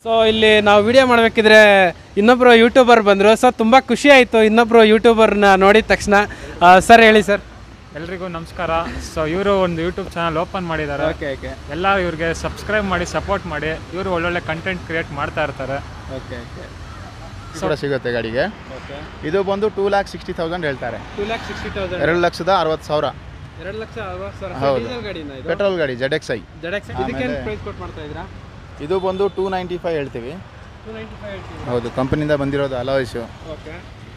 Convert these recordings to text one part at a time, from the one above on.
So ಇಲ್ಲಿ ನಾವು video ಮಾಡಬೇಕಿದ್ರೆ ಇನ್ನೊಬ್ಬರು ಯೂಟ್ಯೂಬರ್ ಬಂದರು. ಸೊ ತುಂಬ ಖುಷಿ ಆಯಿತು ಇನ್ನೊಬ್ಬರು ಯೂಟ್ಯೂಬರ್ನ ನೋಡಿದ ತಕ್ಷಣ. ಸರ್ ಹೇಳಿ ಸರ್. ಎಲ್ರಿಗೂ ನಮಸ್ಕಾರ. ಸೊ ಇವರು ಒಂದು ಯೂಟ್ಯೂಬ್ ಚಾನಲ್ ಓಪನ್ ಮಾಡಿದ್ದಾರೆ. ಓಕೆ ಎಲ್ಲ ಇವ್ರಿಗೆ ಸಬ್ಸ್ಕ್ರೈಬ್ ಮಾಡಿ ಸಪೋರ್ಟ್ ಮಾಡಿ. ಇವರು ಒಳ್ಳೊಳ್ಳೆ ಕಂಟೆಂಟ್ ಕ್ರಿಯೇಟ್ ಮಾಡ್ತಾ ಇರ್ತಾರೆ. ಓಕೆ ಕೂಡ ಸಿಗುತ್ತೆ ಗಾಡಿಗೆ. ಇದು ಬಂದು 2,60,000 ಹೇಳ್ತಾರೆ. 2,60,000 2,60,000. 2,60,000 ಹೌದು. ಪೆಟ್ರೋಲ್ ಗಾಡಿ ZXi. ಇದಕ್ಕೇನು ಪ್ರೈಸ್ ಕೊಟ್ಟು ಮಾಡ್ತಾ ಇದ್ದೀರಾ? ಇದು ಬಂದು 295 ಹೇಳ್ತೀವಿ. 295 ಹೇಳ್ತೀವಿ. ಹೌದು, ಕಂಪನಿಯಿಂದ ಬಂದಿರೋದು ಅಲಾಯ್ಸು. ಓಕೆ,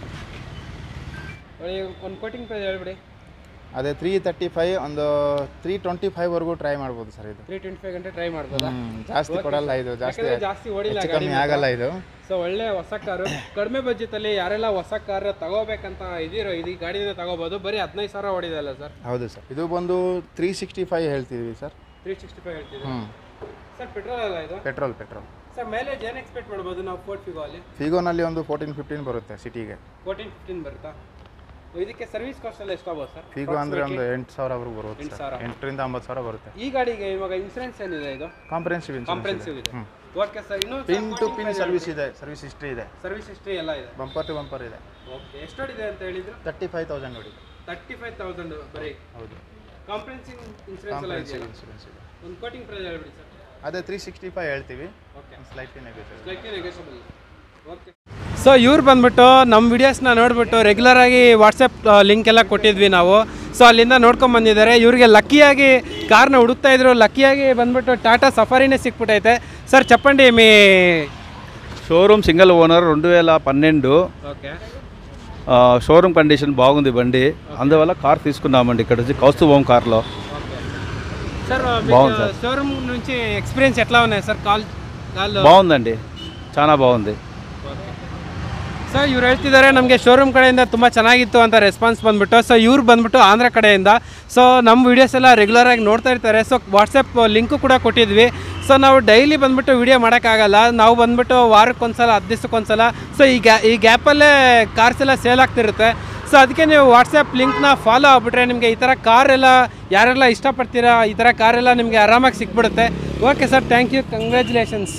ಒಂದು ಕೋಟಿಂಗ್ ಪ್ರೈಸ್ ಹೇಳ್ಬಿಡಿ. ಅದೇ 335, ಒಂದು 325ವರೆಗೂ ಟ್ರೈ ಮಾಡ್ಬೋದು ಸರ್. ಇದು 325 ಗಂಟೆ ಟ್ರೈ ಮಾಡ್ಬೋದಾ? ಜಾಸ್ತಿ ಕೊಡಲ್ಲ, ಇದು ಜಾಸ್ತಿ ಓಡಿಲ್ಲ, ಕಮ್ಮಿ ಆಗಲ್ಲ ಇದು. ಸೊ ಒಳ್ಳೆ ಹೊಸ ಕಾರು, ಕಡಿಮೆ ಬಜೆಟಲ್ಲಿ ಯಾರೆಲ್ಲ ಹೊಸ ಕಾರ್ ತಗೋಬೇಕಂತ ಇದೀರೋ ಈ ಗಾಡಿನ ತಗೋಬೋದು. ಬರೀ 15,000 ಓಡಿದಲ್ಲ ಸರ್? ಹೌದು ಸರ್. ಇದು ಬಂದು 365 ಹೇಳ್ತೀವಿ ಸರ್. 365 ಹೇಳ್ತೀವಿ ಸರ್. ಪೆಟ್ರೋಲ್ ಅಲ್ಲ ಇದು? ಪೆಟ್ರೋಲ್. ಸರ್ ಮೈಲೇಜ್ ಏನು ಎಕ್ಸ್ಪೆಕ್ಟ್ ಮಾಡ್ಬೋದು ನಾವು ಫಿಗೋ ಫಿಗೋನಲ್ಲಿ ಒಂದು 14-15 ಬರುತ್ತೆ ಸಿಟಿಗೆ. 14-15 ಬರುತ್ತಾ? ಇದಕ್ಕೆ ಸರ್ವಿಸ್ ಕಾಸ್ಟ್ ಎಲ್ಲ ಎಷ್ಟಾಗ್ಬೋದು ಸರ್? ಫಿಗೋ ಅಂದರೆ ಒಂದು 8,000ವರೆಗೂ ಬರುತ್ತೆ. 8,000 ರಿಂದ 9,000 ಬರುತ್ತೆ. ಈ ಗಾಡಿಗೆ ಇವಾಗ ಇನ್ಸೂರೆನ್ಸ್ ಏನಿದೆ? ಇದು ಕಾಂಪ್ರಿಹೆನ್ಸಿವ್ ಇದೆ. Okay sir. ಇನ್ನು ಪಿನ್ ಟು ಪಿನ್ ಸರ್ವಿಸ್ ಇದೆ, ಸರ್ವಿಸ್ ಹಿಸ್ಟ್ರಿ ಇದೆ, ಸರ್ವಿಸ್ ಹಿಸ್ಟ್ರಿ ಎಲ್ಲ ಇದೆ, ಬಂಪರ್ ಟು ಬಂಪರ್ ಇದೆ. ಓಕೆ, ಎಷ್ಟು ಹೊಡಿದೆ ಅಂತ ಹೇಳಿದ್ರು? 35,000 ನೋಡಿ. 35,000 ಬರೀ? ಹೌದು. ಕಾಂಪ್ರಿಹೆನ್ಸಿವ್ ಇನ್ಸೂರೆನ್ಸ್ ಎಲ್ಲ ಇದೆ. ಇನ್ಸೂರೆನ್ಸ್ ಇದೆ. ಒಂದು ಕೋಟಿಂಗ್ ಪ್ರೈಸ್ ಹೇಳ್ಬಿಡಿ ಸರ್. ಅದೇ 365 ಹೇಳ್ತೀವಿ. Okay, slightly negotiable. Okay. So ಇವ್ರು ಬಂದ್ಬಿಟ್ಟು ನಮ್ಮ ವಿಡಿಯೋಸ್ನ ನೋಡಿಬಿಟ್ಟು ರೆಗ್ಯುಲರಾಗಿ ವಾಟ್ಸಪ್ ಲಿಂಕ್ ಎಲ್ಲ ಕೊಟ್ಟಿದ್ವಿ ನಾವು. ಸೊ ಅಲ್ಲಿಂದ ನೋಡ್ಕೊಂಡು ಬಂದಿದ್ದಾರೆ. ಇವರಿಗೆ ಲಕ್ಕಿಯಾಗಿ ಕಾರ್ನ ಹುಡುಕ್ತಾ ಇದ್ರು. ಲಕ್ಕಿಯಾಗಿ ಬಂದ್ಬಿಟ್ಟು ಟಾಟಾ ಸಫಾರಿನೇ ಸಿಕ್ಬಿಟ್ಟೈತೆ. సర్ చెప్పండి మీ showroom single owner 2012. Okay. Showroom condition బాగుంది బండి, అందువల్ల కార్ తీసుకున్నామండి ఇక్కడ నుంచి కౌస్తుభం కార్లో. సార్ షోరూమ్ నుంచి ఎక్స్పీరియన్స్ ఎట్లా ఉన్నాయి సార్? బాగుందండి, చాలా బాగుంది. ಸರ್ ಇವ್ರು ಹೇಳ್ತಿದ್ದಾರೆ ನಮಗೆ ಶೋರೂಮ್ ಕಡೆಯಿಂದ ತುಂಬ ಚೆನ್ನಾಗಿತ್ತು ಅಂತ ರೆಸ್ಪಾನ್ಸ್ ಬಂದ್ಬಿಟ್ಟು. ಸೊ ಇವ್ರು ಬಂದ್ಬಿಟ್ಟು ಆಂಧ್ರ ಕಡೆಯಿಂದ. ಸೊ ನಮ್ಮ ವೀಡಿಯೋಸ್ ಎಲ್ಲ ರೆಗ್ಯುಲರಾಗಿ ನೋಡ್ತಾ ಇರ್ತಾರೆ. ಸೊ ವಾಟ್ಸಪ್ ಲಿಂಕು ಕೂಡ ಕೊಟ್ಟಿದ್ವಿ. ಸೊ ನಾವು ಡೈಲಿ ಬಂದ್ಬಿಟ್ಟು ವೀಡಿಯೋ ಮಾಡೋಕ್ಕಾಗಲ್ಲ, ನಾವು ಬಂದ್ಬಿಟ್ಟು ವಾರಕ್ಕೊಂದ್ಸಲ 10 ದಿವಸಕ್ಕೊಂದ್ಸಲ. ಸೊ ಈ ಗ್ಯಾಪಲ್ಲೇ ಕಾರ್ಸ್ ಎಲ್ಲ ಸೇಲ್ ಆಗ್ತಿರುತ್ತೆ. ಸೊ ಅದಕ್ಕೆ ನೀವು ವಾಟ್ಸಪ್ ಲಿಂಕ್ನ ಫಾಲೋ ಆಗಿಬಿಟ್ರೆ ನಿಮಗೆ ಈ ಥರ ಕಾರೆಲ್ಲ ಯಾರೆಲ್ಲ ಇಷ್ಟಪಡ್ತೀರಾ ಈ ಥರ ಕಾರೆಲ್ಲ ನಿಮಗೆ ಆರಾಮಾಗಿ ಸಿಕ್ಬಿಡುತ್ತೆ. Okay sir, thank you, congratulations.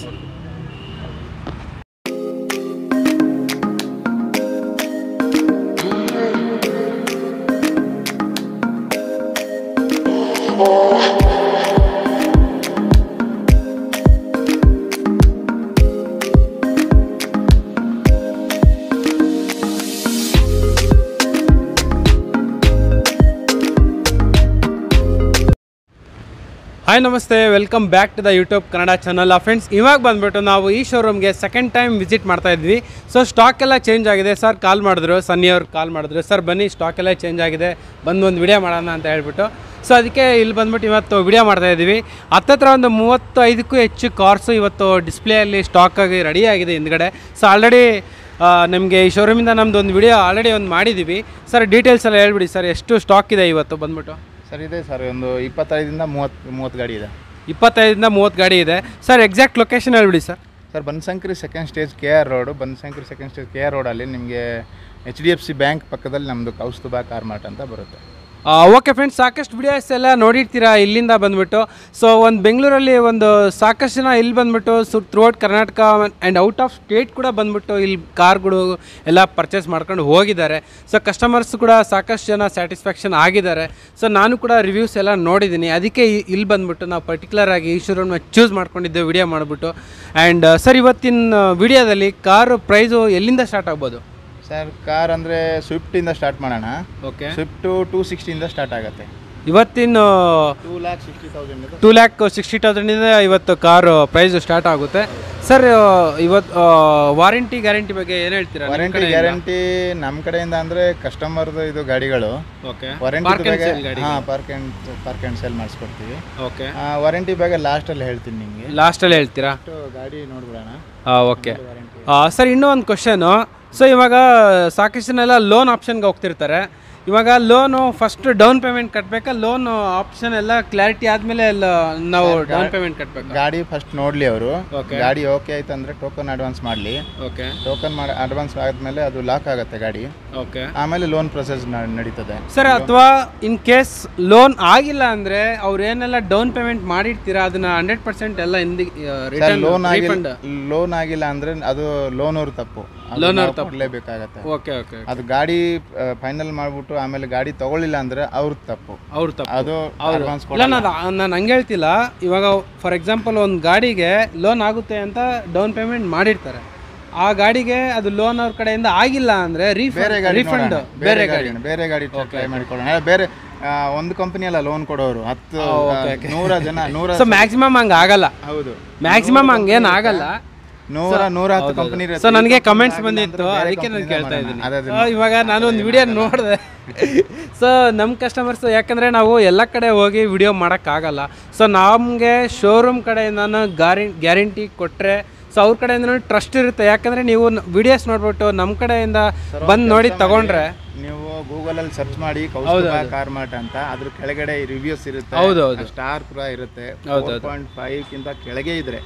Hi ನಮಸ್ತೆ, welcome back to the YouTube Kannada channel. Friends, ಇವಾಗ ಬಂದುಬಿಟ್ಟು ನಾವು ಈ ಶೋರೂಮ್ಗೆ ಸೆಕೆಂಡ್ ಟೈಮ್ ವಿಸಿಟ್ ಮಾಡ್ತಾ ಇದ್ವಿ. ಸೊ ಸ್ಟಾಕ್ ಎಲ್ಲ ಚೇಂಜ್ ಆಗಿದೆ. ಸರ್ ಕಾಲ್ ಮಾಡಿದ್ರು, ಸನ್ನಿ ಅವ್ರು ಕಾಲ್ ಮಾಡಿದ್ರು, ಸರ್ ಬನ್ನಿ ಸ್ಟಾಕ್ ಎಲ್ಲ ಚೇಂಜ್ ಆಗಿದೆ, ಒಂದು ವಿಡಿಯೋ ಮಾಡೋಣ ಅಂತ ಹೇಳ್ಬಿಟ್ಟು. ಸೊ ಅದಕ್ಕೆ ಇಲ್ಲಿ ಬಂದ್ಬಿಟ್ಟು ಇವತ್ತು ವಿಡಿಯೋ ಮಾಡ್ತಾಯಿದ್ವಿ. ಹತ್ತತ್ರ ಒಂದು 35ಕ್ಕೂ ಹೆಚ್ಚು ಕಾರ್ಸು ಇವತ್ತು ಡಿಸ್ಪ್ಲೇಯಲ್ಲಿ ಸ್ಟಾಕ್ ಆಗಿ ರೆಡಿ ಆಗಿದೆ ಹಿಂದ್ಗಡೆ. ಸೊ ಆಲ್ರೆಡಿ ನಿಮಗೆ ಈ ಶೋರೂಮಿಂದ ನಮ್ಮದು ಒಂದು ವಿಡಿಯೋ ಆಲ್ರೆಡಿ ಒಂದು ಮಾಡಿದ್ದೀವಿ. ಸರ್ ಡೀಟೇಲ್ಸ್ ಎಲ್ಲ ಹೇಳ್ಬಿಡಿ ಸರ್, ಎಷ್ಟು ಸ್ಟಾಕ್ ಇದೆ ಇವತ್ತು ಬಂದ್ಬಿಟ್ಟು? ಸರ್ ಇದೆ ಸರ್, ಒಂದು 25ರಿಂದ 30 ಗಾಡಿ ಇದೆ. 25ರಿಂದ 30 ಗಾಡಿ ಇದೆ. ಸರ್ ಎಕ್ಸಾಕ್ಟ್ ಲೊಕೇಶನ್ ಹೇಳ್ಬಿಡಿ sir. Sir Banashankari second stage KR road. Banashankari second stage KR ರೋಡಲ್ಲಿ ನಿಮಗೆ HDFC ಬ್ಯಾಂಕ್ ಪಕ್ಕದಲ್ಲಿ ನಮ್ಮದು ಕೌಸ್ತುಭ ಕಾರ್ ಮಾರ್ಟ್ ಅಂತ ಬರುತ್ತೆ. ಓಕೆ ಫ್ರೆಂಡ್ಸ್, ಸಾಕಷ್ಟು ವಿಡಿಯೋಸ್ ಎಲ್ಲ ನೋಡಿರ್ತೀರಾ ಇಲ್ಲಿಂದ ಬಂದ್ಬಿಟ್ಟು. ಸೊ ಒಂದು ಬೆಂಗಳೂರಲ್ಲಿ ಒಂದು ಸಾಕಷ್ಟು ಜನ ಇಲ್ಲಿ ಬಂದ್ಬಿಟ್ಟು throughout Karnataka and out of state ಕೂಡ ಬಂದ್ಬಿಟ್ಟು ಇಲ್ಲಿ ಕಾರ್ಗಳು ಎಲ್ಲ ಪರ್ಚೇಸ್ ಮಾಡ್ಕೊಂಡು ಹೋಗಿದ್ದಾರೆ. ಸೊ ಕಸ್ಟಮರ್ಸ್ ಕೂಡ ಸಾಕಷ್ಟು ಜನ ಸ್ಯಾಟಿಸ್ಫ್ಯಾಕ್ಷನ್ ಆಗಿದ್ದಾರೆ. ಸೊ ನಾನು ಕೂಡ ರಿವ್ಯೂಸ್ ಎಲ್ಲ ನೋಡಿದ್ದೀನಿ. ಅದಕ್ಕೆ ಇಲ್ಲಿ ಬಂದ್ಬಿಟ್ಟು ನಾವು ಪರ್ಟಿಕ್ಯುಲರಾಗಿ ಈ ಶೋರೂಮ್ನ ಚೂಸ್ ಮಾಡ್ಕೊಂಡಿದ್ದೇವೆ ವಿಡಿಯೋ ಮಾಡಿಬಿಟ್ಟು. ಆ್ಯಂಡ್ ಸರ್ ಇವತ್ತಿನ ವಿಡಿಯೋದಲ್ಲಿ ಕಾರು ಪ್ರೈಸು ಎಲ್ಲಿಂದ ಸ್ಟಾರ್ಟ್ ಆಗ್ಬೋದು? ಸರ್ ಕಾರ್ ಅಂದರೆ ಸ್ವಿಫ್ಟಿಂದ ಸ್ಟಾರ್ಟ್ ಮಾಡೋಣ. ಓಕೆ. ಸ್ವಿಫ್ಟು 260ಇಂದ ಸ್ಟಾರ್ಟ್ ಆಗುತ್ತೆ. ಇವತ್ತಿನ 2,60,000 2,60,000 ಇವತ್ತು ಕಾರು ಪ್ರೈಸ್ ಸ್ಟಾರ್ಟ್ ಆಗುತ್ತೆ. ಸರ್ ಇವತ್ತು ವಾರಂಟಿ ಗ್ಯಾರಂಟಿ ಬಗ್ಗೆ ಏನು ಹೇಳ್ತೀರಾ? ವಾರಂಟಿ ಗ್ಯಾರಂಟಿ ನಮ್ಮ ಕಡೆಯಿಂದ ಅಂದರೆ ಕಸ್ಟಮರ್ದು ಇದು ಗಾಡಿಗಳು. ಓಕೆ. ವಾರಂಟಿ ಬಗ್ಗೆ ಪಾರ್ಕ್ ಆ್ಯಂಡ್ ಸೇಲ್ ಮಾಡಿಸ್ಕೊಡ್ತೀವಿ. ಓಕೆ. ವಾರಂಟಿ ಬಗ್ಗೆ ಲಾಸ್ಟಲ್ಲಿ ಹೇಳ್ತೀನಿ ನಿಮಗೆ. ಲಾಸ್ಟಲ್ಲಿ ಹೇಳ್ತೀರಾ? ಗಾಡಿ ನೋಡ್ಬಿಡೋಣ. ಓಕೆ. ಸರ್ ಇನ್ನೂ ಒಂದು ಕ್ವಶನು. ಸೊ ಇವಾಗ ಸಾಕಷ್ಟು ಜನ ಎಲ್ಲ ಲೋನ್ ಆಪ್ಷನ್ಗೆ ಹೋಗ್ತಿರ್ತಾರೆ. ಇವಾಗ ಲೋನು ಫಸ್ಟ್ ಡೌನ್ ಪೇಮೆಂಟ್ ಕಟ್ಟಬೇಕಾ, ಲೋನ್ ಆಪ್ಷನ್ ಎಲ್ಲ ಕ್ಲಾರಿಟಿ ಆದಮೇಲೆ ನಾವು ಡೌನ್ ಪೇಮೆಂಟ್ ಕಟ್ಟಬೇಕು? ಗಾಡಿ ಫಸ್ಟ್ ನೋಡಲಿ ಅವರು, Okay. ಗಾಡಿ ಓಕೆ ಆಯ್ತು ಅಂದರೆ ಟೋಕನ್ ಅಡ್ವಾನ್ಸ್ ಮಾಡಲಿ. ಓಕೆ ಟೋಕನ್ ಅಡ್ವಾನ್ಸ್ ಆದಮೇಲೆ ಅದು ಲಾಕ್ ಆಗುತ್ತೆ ಗಾಡಿ, ಓಕೆ ಆಮೇಲೆ ಲೋನ್ ಪ್ರೊಸೆಸ್ ನಡೀತದೆ. ಸರ್. ಅಥವಾ ಇನ್ ಕೇಸ್ ಲೋನ್ ಆಗಿಲ್ಲ ಅಂದರೆ ಅವ್ರು ಏನೆಲ್ಲ ಡೌನ್ ಪೇಮೆಂಟ್ ಮಾಡಿರ್ತೀರಾ ಅದನ್ನ 100% ಎಲ್ಲ ಲೋನ್ ಆಗಿಲ್ಲ ಅಂದರೆ ಅದು ಲೋನ್ ಅವ್ರ ತಪ್ಪು, ಕೊಡಲೇಬೇಕಾಗತ್ತೆ. ಓಕೆ ಓಕೆ ಅದು ಗಾಡಿ ಫೈನಲ್ ಮಾಡ್ಬಿಟ್ಟು ಆಮೇಲೆ ಗಾಡಿ ತಗೊಳ್ಳಿಲ್ಲ ಅಂದ್ರೆ ಅವ್ರ ತಪ್ಪು ಅದು ಅಡ್ವಾನ್ಸ್ ಇಲ್ಲ. ನಾನು ಹಂಗೆ ಹೇಳ್ತಿಲ್ಲ. ಇವಾಗ ಫಾರ್ ಎಕ್ಸಾಂಪಲ್ ಒಂದು ಗಾಡಿಗೆ ಲೋನ್ ಆಗುತ್ತೆ ಅಂತ ಡೌನ್ ಪೇಮೆಂಟ್ ಮಾಡಿರ್ತಾರೆ, ಆ ಗಾಡಿಗೆ ಅದು ಲೋನ್ ಅವ್ರ ಕಡೆಯಿಂದ ಆಗಿಲ್ಲ ಅಂದ್ರೆ ರೀಫಂಡ್ ಬೇರೆ ಗಾಡಿ ಟ್ರೈ ಮಾಡಿಕೊಳ್ಳೋಣ. ಬೇರೆ ಒಂದು ಕಂಪನಿ ಅಲ್ಲ ಲೋನ್ ಕೊಡೋರು, 100 ಜನ 100. ಸೊ ಮ್ಯಾಕ್ಸಿಮಮ್ ಹಂಗೆ ಆಗಲ್ಲ. ಹೌದು, ಮ್ಯಾಕ್ಸಿಮಮ್ ಹಂಗೇನು ಆಗಲ್ಲ. 110 ಕಂಪನಿ. ಸೊ ನನಗೆ ಕಮೆಂಟ್ಸ್ ಬಂದಿತ್ತು, ಅದಕ್ಕೆ ನಾನು ಕೇಳ್ತಾ ಇದ್ದೀನಿ. ಇವಾಗ ನಾನು ಒಂದು ವಿಡಿಯೋ ನೋಡಿದೆ. ಸೊ ನಮ್ಮ ಕಸ್ಟಮರ್ಸ್, ಯಾಕಂದರೆ ನಾವು ಎಲ್ಲ ಕಡೆ ಹೋಗಿ ವಿಡಿಯೋ ಮಾಡೋಕ್ಕಾಗಲ್ಲ. ಸೊ ನಮಗೆ ಶೋರೂಮ್ ಕಡೆಯಿಂದನೂ ಗ್ಯಾರಂಟಿ ಕೊಟ್ಟರೆ ಸೊ ಅವ್ರ ಕಡೆಯಿಂದ ಟ್ರಸ್ಟ್ ಇರುತ್ತೆ. ಯಾಕಂದರೆ ನೀವು ವಿಡಿಯೋಸ್ ನೋಡ್ಬಿಟ್ಟು ನಮ್ಮ ಕಡೆಯಿಂದ ಬಂದು ನೋಡಿ ತಗೊಂಡ್ರೆ, ನೀವು ಗೂಗಲಲ್ಲಿ ಸರ್ಚ್ ಮಾಡಿ ಕೌಸ್ತುಭ ಕಾರ್ ಮಾರ್ಟ್ ಅಂತ, ಅದ್ರ ಕೆಳಗಡೆ ರಿವ್ಯೂಸ್ ಇರುತ್ತೆ. ಹೌದೌದು, ಸ್ಟಾರ್ ಕೂಡ ಇರುತ್ತೆ. 4.5 ಕೆಳಗೆ ಇದ್ರೆ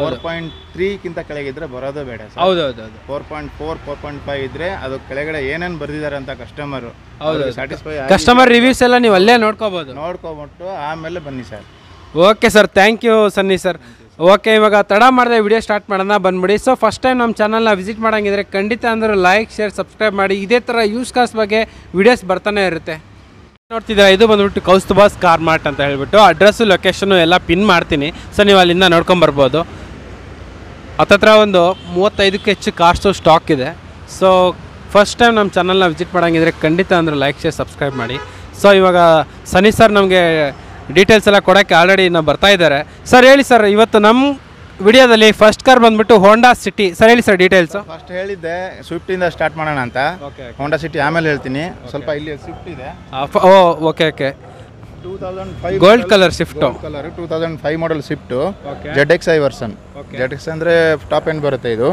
4.3 ಕೆಳಗೆ ಇದ್ರೆ ಬರೋದು ಬೇಡ. ಹೌದೌದು, 4.4 4.5 ಇದ್ರೆ ಅದು ಕೆಳಗಡೆ ಏನೇನು ಬರ್ದಿದ್ದಾರೆ ಅಂತ ಸ್ಯಾಟಿಸ್ಫೈ ಕಸ್ಟಮರ್ ರಿವ್ಯೂಸ್ ಎಲ್ಲ ನೀವು ಅಲ್ಲೇ ನೋಡ್ಕೊಬಿಟ್ಟು ಆಮೇಲೆ ಬನ್ನಿ sir. Okay sir, thank you Sunny sir. Okay, ಇವಾಗ ತಡ ಮಾಡಿದೆ ವಿಡಿಯೋ ಸ್ಟಾರ್ಟ್ ಮಾಡೋಣ, ಬಂದ್ಬಿಡಿ. ಸೊ ಫಸ್ಟ್ ಟೈಮ್ ನಮ್ಮ ಚಾನಲ್ನ ವಿಸಿಟ್ ಮಾಡೋಂಗಿದ್ರೆ ಖಂಡಿತ ಅಂದ್ರೆ ಲೈಕ್ ಶೇರ್ ಸಬ್ಸ್ಕ್ರೈಬ್ ಮಾಡಿ. ಇದೇ ಥರ ಯೂಸ್ ಕಾರ್ಸ್ ಬಗ್ಗೆ ವಿಡಿಯೋಸ್ ಬರ್ತಾನೆ ಇರುತ್ತೆ. ನೋಡ್ತಿದ್ದೀರಾ, ಇದು ಬಂದ್ಬಿಟ್ಟು ಕೌಸ್ತುಭಾಸ್ ಕಾರ್ ಮಾರ್ಟ್ ಅಂತ ಹೇಳ್ಬಿಟ್ಟು ಅಡ್ರೆಸ್ಸು ಲೊಕೇಶನ್ನು ಎಲ್ಲ ಪಿನ್ ಮಾಡ್ತೀನಿ. ಸೊ ನೀವು ಅಲ್ಲಿಂದ ನೋಡ್ಕೊಂಬರ್ಬೋದು. ಹತ್ತತ್ರ ಒಂದು 35ಕ್ಕೂ ಹೆಚ್ಚು ಕಾರ್ಸು ಸ್ಟಾಕ್ ಇದೆ. ಸೊ ಫಸ್ಟ್ ಟೈಮ್ ನಮ್ಮ ಚಾನಲ್ನ ವಿಸಿಟ್ ಮಾಡೋಂಗಿದ್ರೆ ಖಂಡಿತ ಅಂದರೆ ಲೈಕ್ ಶೇರ್ ಸಬ್ಸ್ಕ್ರೈಬ್ ಮಾಡಿ. ಸೊ ಇವಾಗ ಸನಿ ಸರ್ ನಮಗೆ ಡೀಟೇಲ್ಸ್ ಎಲ್ಲ ಕೊಡೋಕ್ಕೆ ಆಲ್ರೆಡಿ ನಾವು ಬರ್ತಾ ಇದ್ದಾರೆ. ಸರ್ ಹೇಳಿ ಸರ್, ಇವತ್ತು ನಮ್ಮ ವಿಡಿಯೋದಲ್ಲಿ ಫಸ್ಟ್ ಕಾರ್ ಬಂದ್ಬಿಟ್ಟು ಹೋಂಡಾ ಸಿಟಿ. ಸರ್ ಹೇಳಿ ಸರ್ ಡೀಟೇಲ್ಸು. ಫಸ್ಟ್ ಹೇಳಿದ್ದೆ ಸ್ವಿಫ್ಟಿಂದ ಸ್ಟಾರ್ಟ್ ಮಾಡೋಣ ಅಂತ. ಹೋಂಡಾ ಸಿಟಿ ಆಮೇಲೆ ಹೇಳ್ತೀನಿ. ಸ್ವಲ್ಪ ಇಲ್ಲಿ ಸ್ವಿಫ್ಟ್ ಇದೆ. Okay okay 2005 gold colour Swift. 2005 model Swift, ZXi version. ZX ಅಂದರೆ ಟಾಪ್ ಎಂಡ್ ಬರುತ್ತೆ ಇದು.